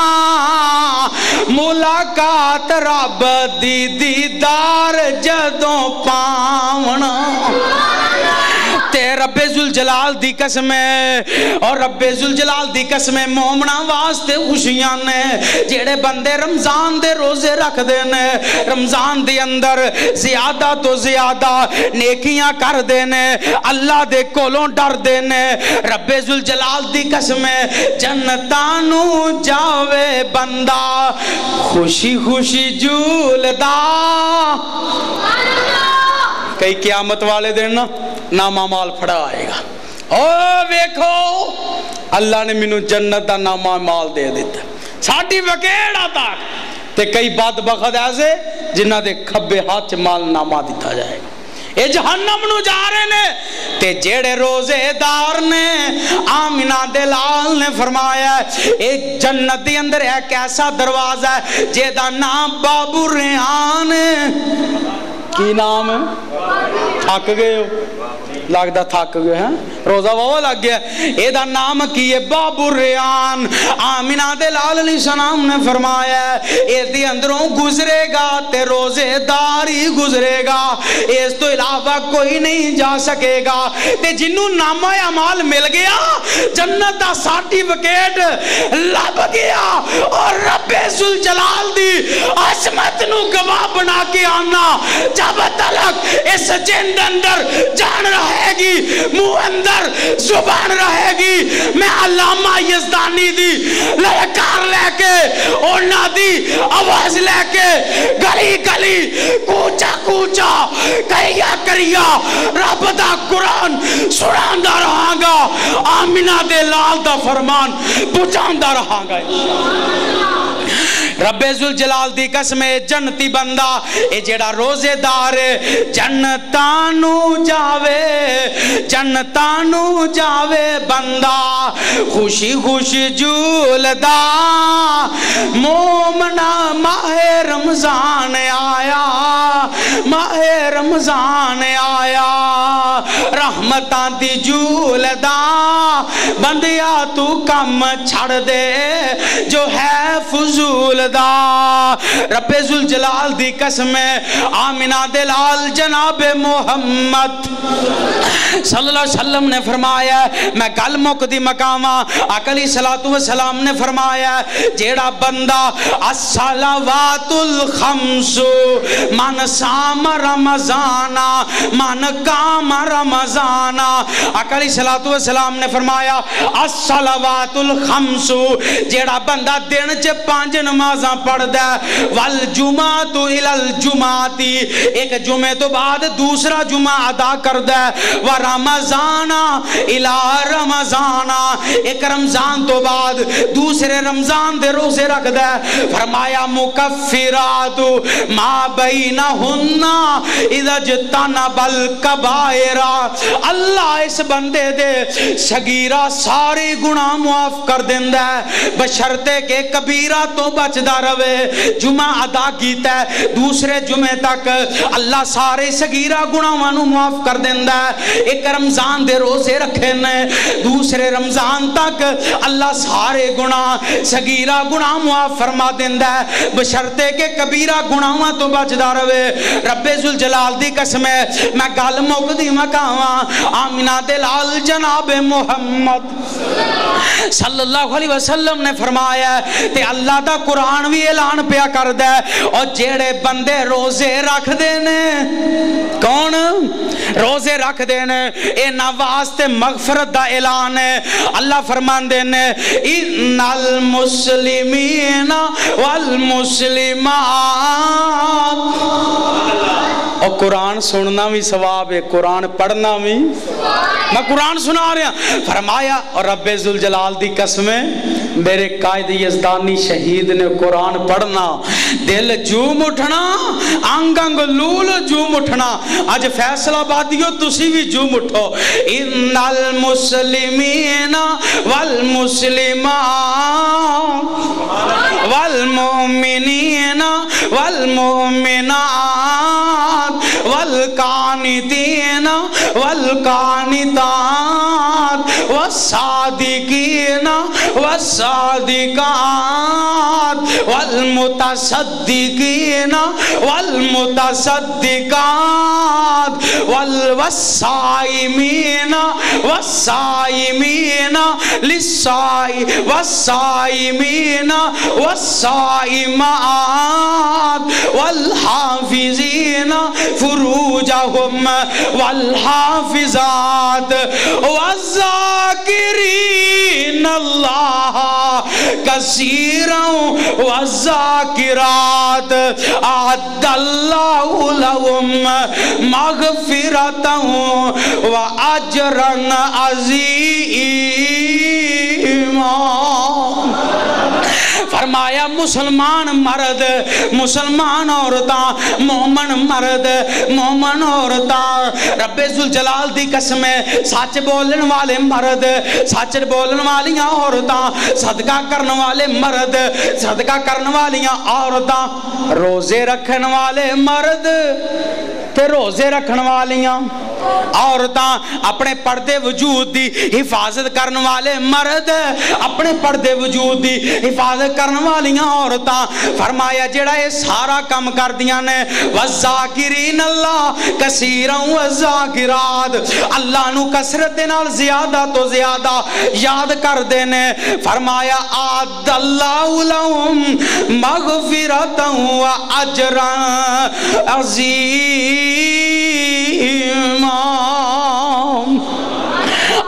ملاقات رب دی دیدار جدوں پاونا تے رب ذوالجلال دی قسم ہے اور رب ذوالجلال دی قسم ہے مومنا واسطے خوشیاں نے جیڑے بندے رمضان دے روزے رکھ دینے رمضان دے اندر زیادہ تو زیادہ نیکیاں کر دینے اللہ دے کولوں ڈر دینے رب ذوالجلال دی قسم ہے جنتانو جاوے بندہ خوشی خوشی جول دا کئی قیامت والے دن نامہ مال پھڑا آئے گا او ویکھو اللہ نے منو جنت دا نامہ مال دے دیتا ساٹھی وکیڑا تاک تے کئی بدبخت ایسے جنہ دے کھبے ہاتھ مال نامہ دیتا جائے گا اے جہنم نو جا رہے نے تے جیڑے روزے دار نے آمینہ دلال نے فرمایا ایک جنت دی اندر ایک ایسا دروازہ ہے جیدہ نام بابو ریحان کی نام ہے تھک گئے ہو لگتا تھک گئے ہیں روزہ وہ لگ گیا ایدہ نام کیے بابو ریان آمینہ دلال علیہ السلام نے فرمایا ایدی اندروں گزرے گا تے روزے داری گزرے گا اس تو علاوہ کوئی نہیں جا سکے گا تے جنہوں نامہ اعمال مل گیا جنت دا سرٹیفکیٹ لب گیا اور رب ذوالجلال دی عظمت نو گواہ بنا کے آنا جب تلک اس جند اندر جان رہے گی، منہ اندر زبان رہے گی۔ میں علامہ یزدانی دی للکار لے کے اونا دی آواز لے کے گلی گلی کوچا کوچا کریا کریا رب دا قرآن سنان دا رہاں گا، آمینہ دے لال دا فرمان پچان دا رہاں گا۔ رب ذوالجلال دی قسم جنتی بندہ اے جیڑا روزے دار جنتانو جاوے، جنتانو جاوے بندہ خوشی خوشی جولدا، مومنا ماہ رمضان آیا، ماہ رمضان آیا، رحمتان دی جولدا، بندیا تو کم چھڑ دے جو ہے فضول دا۔ رب ذوالجلال دی قسم آمینہ دلال جناب محمد صلی اللہ علیہ وسلم نے فرمایا ہے، میں گل مک دی مقامہ آقا علیہ السلام نے فرمایا ہے، جیڑا بندہ الصلوات الخمس من سام رمضانا من قام رمضانا، آقا علیہ السلام نے فرمایا الصلوات الخمس، جیڑا بندہ دن چ 5 نمازاں پڑھ دے، والجمعۃ الی الجمعۃ، ایک جمعے تو بعد دوسرا جمعہ ادا کر دے، ورمضان الی رمضان، ایک رمضان تو بعد دوسرے رمضان دے روزے رکھ دے، فرمایا مکفرات ما بینہن اذا اجتنب الکبائر، اللہ اس بندے دے صغیرہ سارے گناہ معاف کر دیندا ہے، بشرطے کہ کبیرہ تو بچدا رہے۔ جمعہ ادا کیتا ہے، دوسرے جمعے تک اللہ سارے صغیرہ گناہاں نو معاف کر دیندا ہے، ایک رمضان دے روزے رکھے نے، دوسرے رمضان تک اللہ سارے گناہ صغیرہ گناہ معاف فرما دیندا ہے، بشرطے کہ کبیرہ گناہاں تو بچدا رہے۔ رب ذوالجلال دی قسم ہے، میں گل مک دی مکاواں آمینہ دلال جناب محمد صلی اللہ علیہ وسلم نے فرمایا ہے تے اللہ دا قرآن بھی اعلان پیا کر دے، اور جیڑے بندے روزے رکھ دینے، کون روزے رکھ دینے، اے نواستے مغفرت دا اعلان ہے۔ اللہ فرمان دینے ان المسلمین والمسلمات، اور قرآن سننا بھی ثواب ہے، قرآن پڑھنا بھی، میں قرآن سنا رہا ہوں۔ فرمایا اور رب ذوالجلال دی قسمیں میرے قائد یزدانی شہید نے قرآن پڑھنا دل جوم اٹھنا، انگ انگ لول جوم اٹھنا، آج فیصلہ آبادیو تسی بھی جوم اٹھو۔ ان المسلمین والمسلمات والمؤمنین والمؤمنات والقانتین والقانتات والصادقین والصادقات والمتصدقین والمتصدقات والصائمین والصائمین والصائمین والصائمات والحافظین فروجہم والحافظات والذاکرین اللہ کثیرا والذاکرات اعد اللہ لهم مغفرتا واجرا عظیما۔ فرمایا مسلمان مرد، مسلمان عورتاں، مومن مرد، مومن عورتاں، رب ذوالجلال دی قسم ہے، سچ بولن والے مرد، سچ بولن والیاں عورتاں، صدقہ کرن والے مرد، صدقہ کرن والیاں عورتاں، روزے رکھن والے مرد تے روزے رکھن والیاں عورتاں، اپنے پردے وجود دی حفاظت کرن والے مرد، اپنے پردے وجود دی حفاظت کرن والیاں عورتاں۔ فرمایا جڑا یہ سارا کم کر دیاں نے، والذاکرین اللہ کثیرا والذاکرات، اللہ نو کثرت نال زیادہ تو زیادہ یاد کر دینے۔ فرمایا اعد اللہ لهم مغفرتا واجرا عظیما۔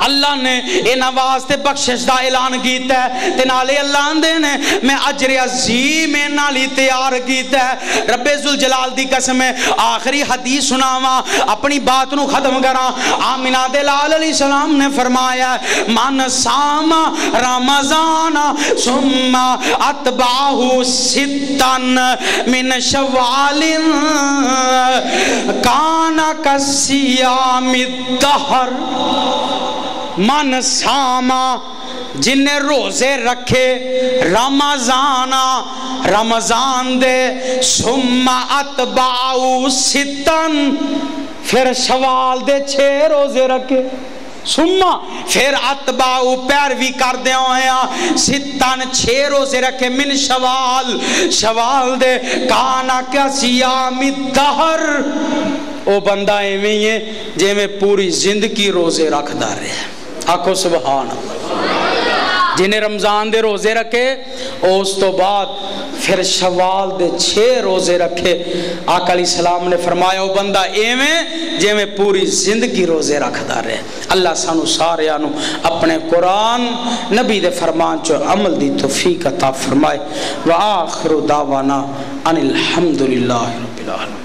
اللہ نے انہاں واسطے بخشش دا اعلان کیتا ہے تے نالے اللہ اندے نے میں اجر عظیم انہاں لئی تیار کیتا ہے۔ رب ذوالجلال دی قسم ہے آخری حدیث سناواں اپنی بات نو ختم کراں۔ آمنہ دے لال علیہ السلام نے فرمایا من صام رمضان ثم اتبعہ ستن من شوال کان کصیام الدہر۔ من ساما جن نے روزے رکھے رمضان دے ثم اتبعہ ستن پھر شوال دے 6 روزے رکھے سما پھر اتباؤ پیروی کر دیا ہویا ستن 6 روزے رکھے من شوال دے کانا کیا سیام الدہر او بندہ ایویں ہی ہے جے میں پوری زندگی روزے رکھ دا رہے آکھو سبحان اللہ۔ جنہیں رمضان دے روزے رکھے اس تو بعد پھر شوال دے 6 روزے رکھے آقا علیہ السلام نے فرمایا وہ بندہ ایویں جے میں پوری زندگی روزے رکھدا رہے۔ اللہ سانو سارے آنو اپنے قرآن نبی دے فرمان چو عمل دی توفیق عطا فرمائے۔ وآخر دعوانا ان الحمدللہ رب العالمین۔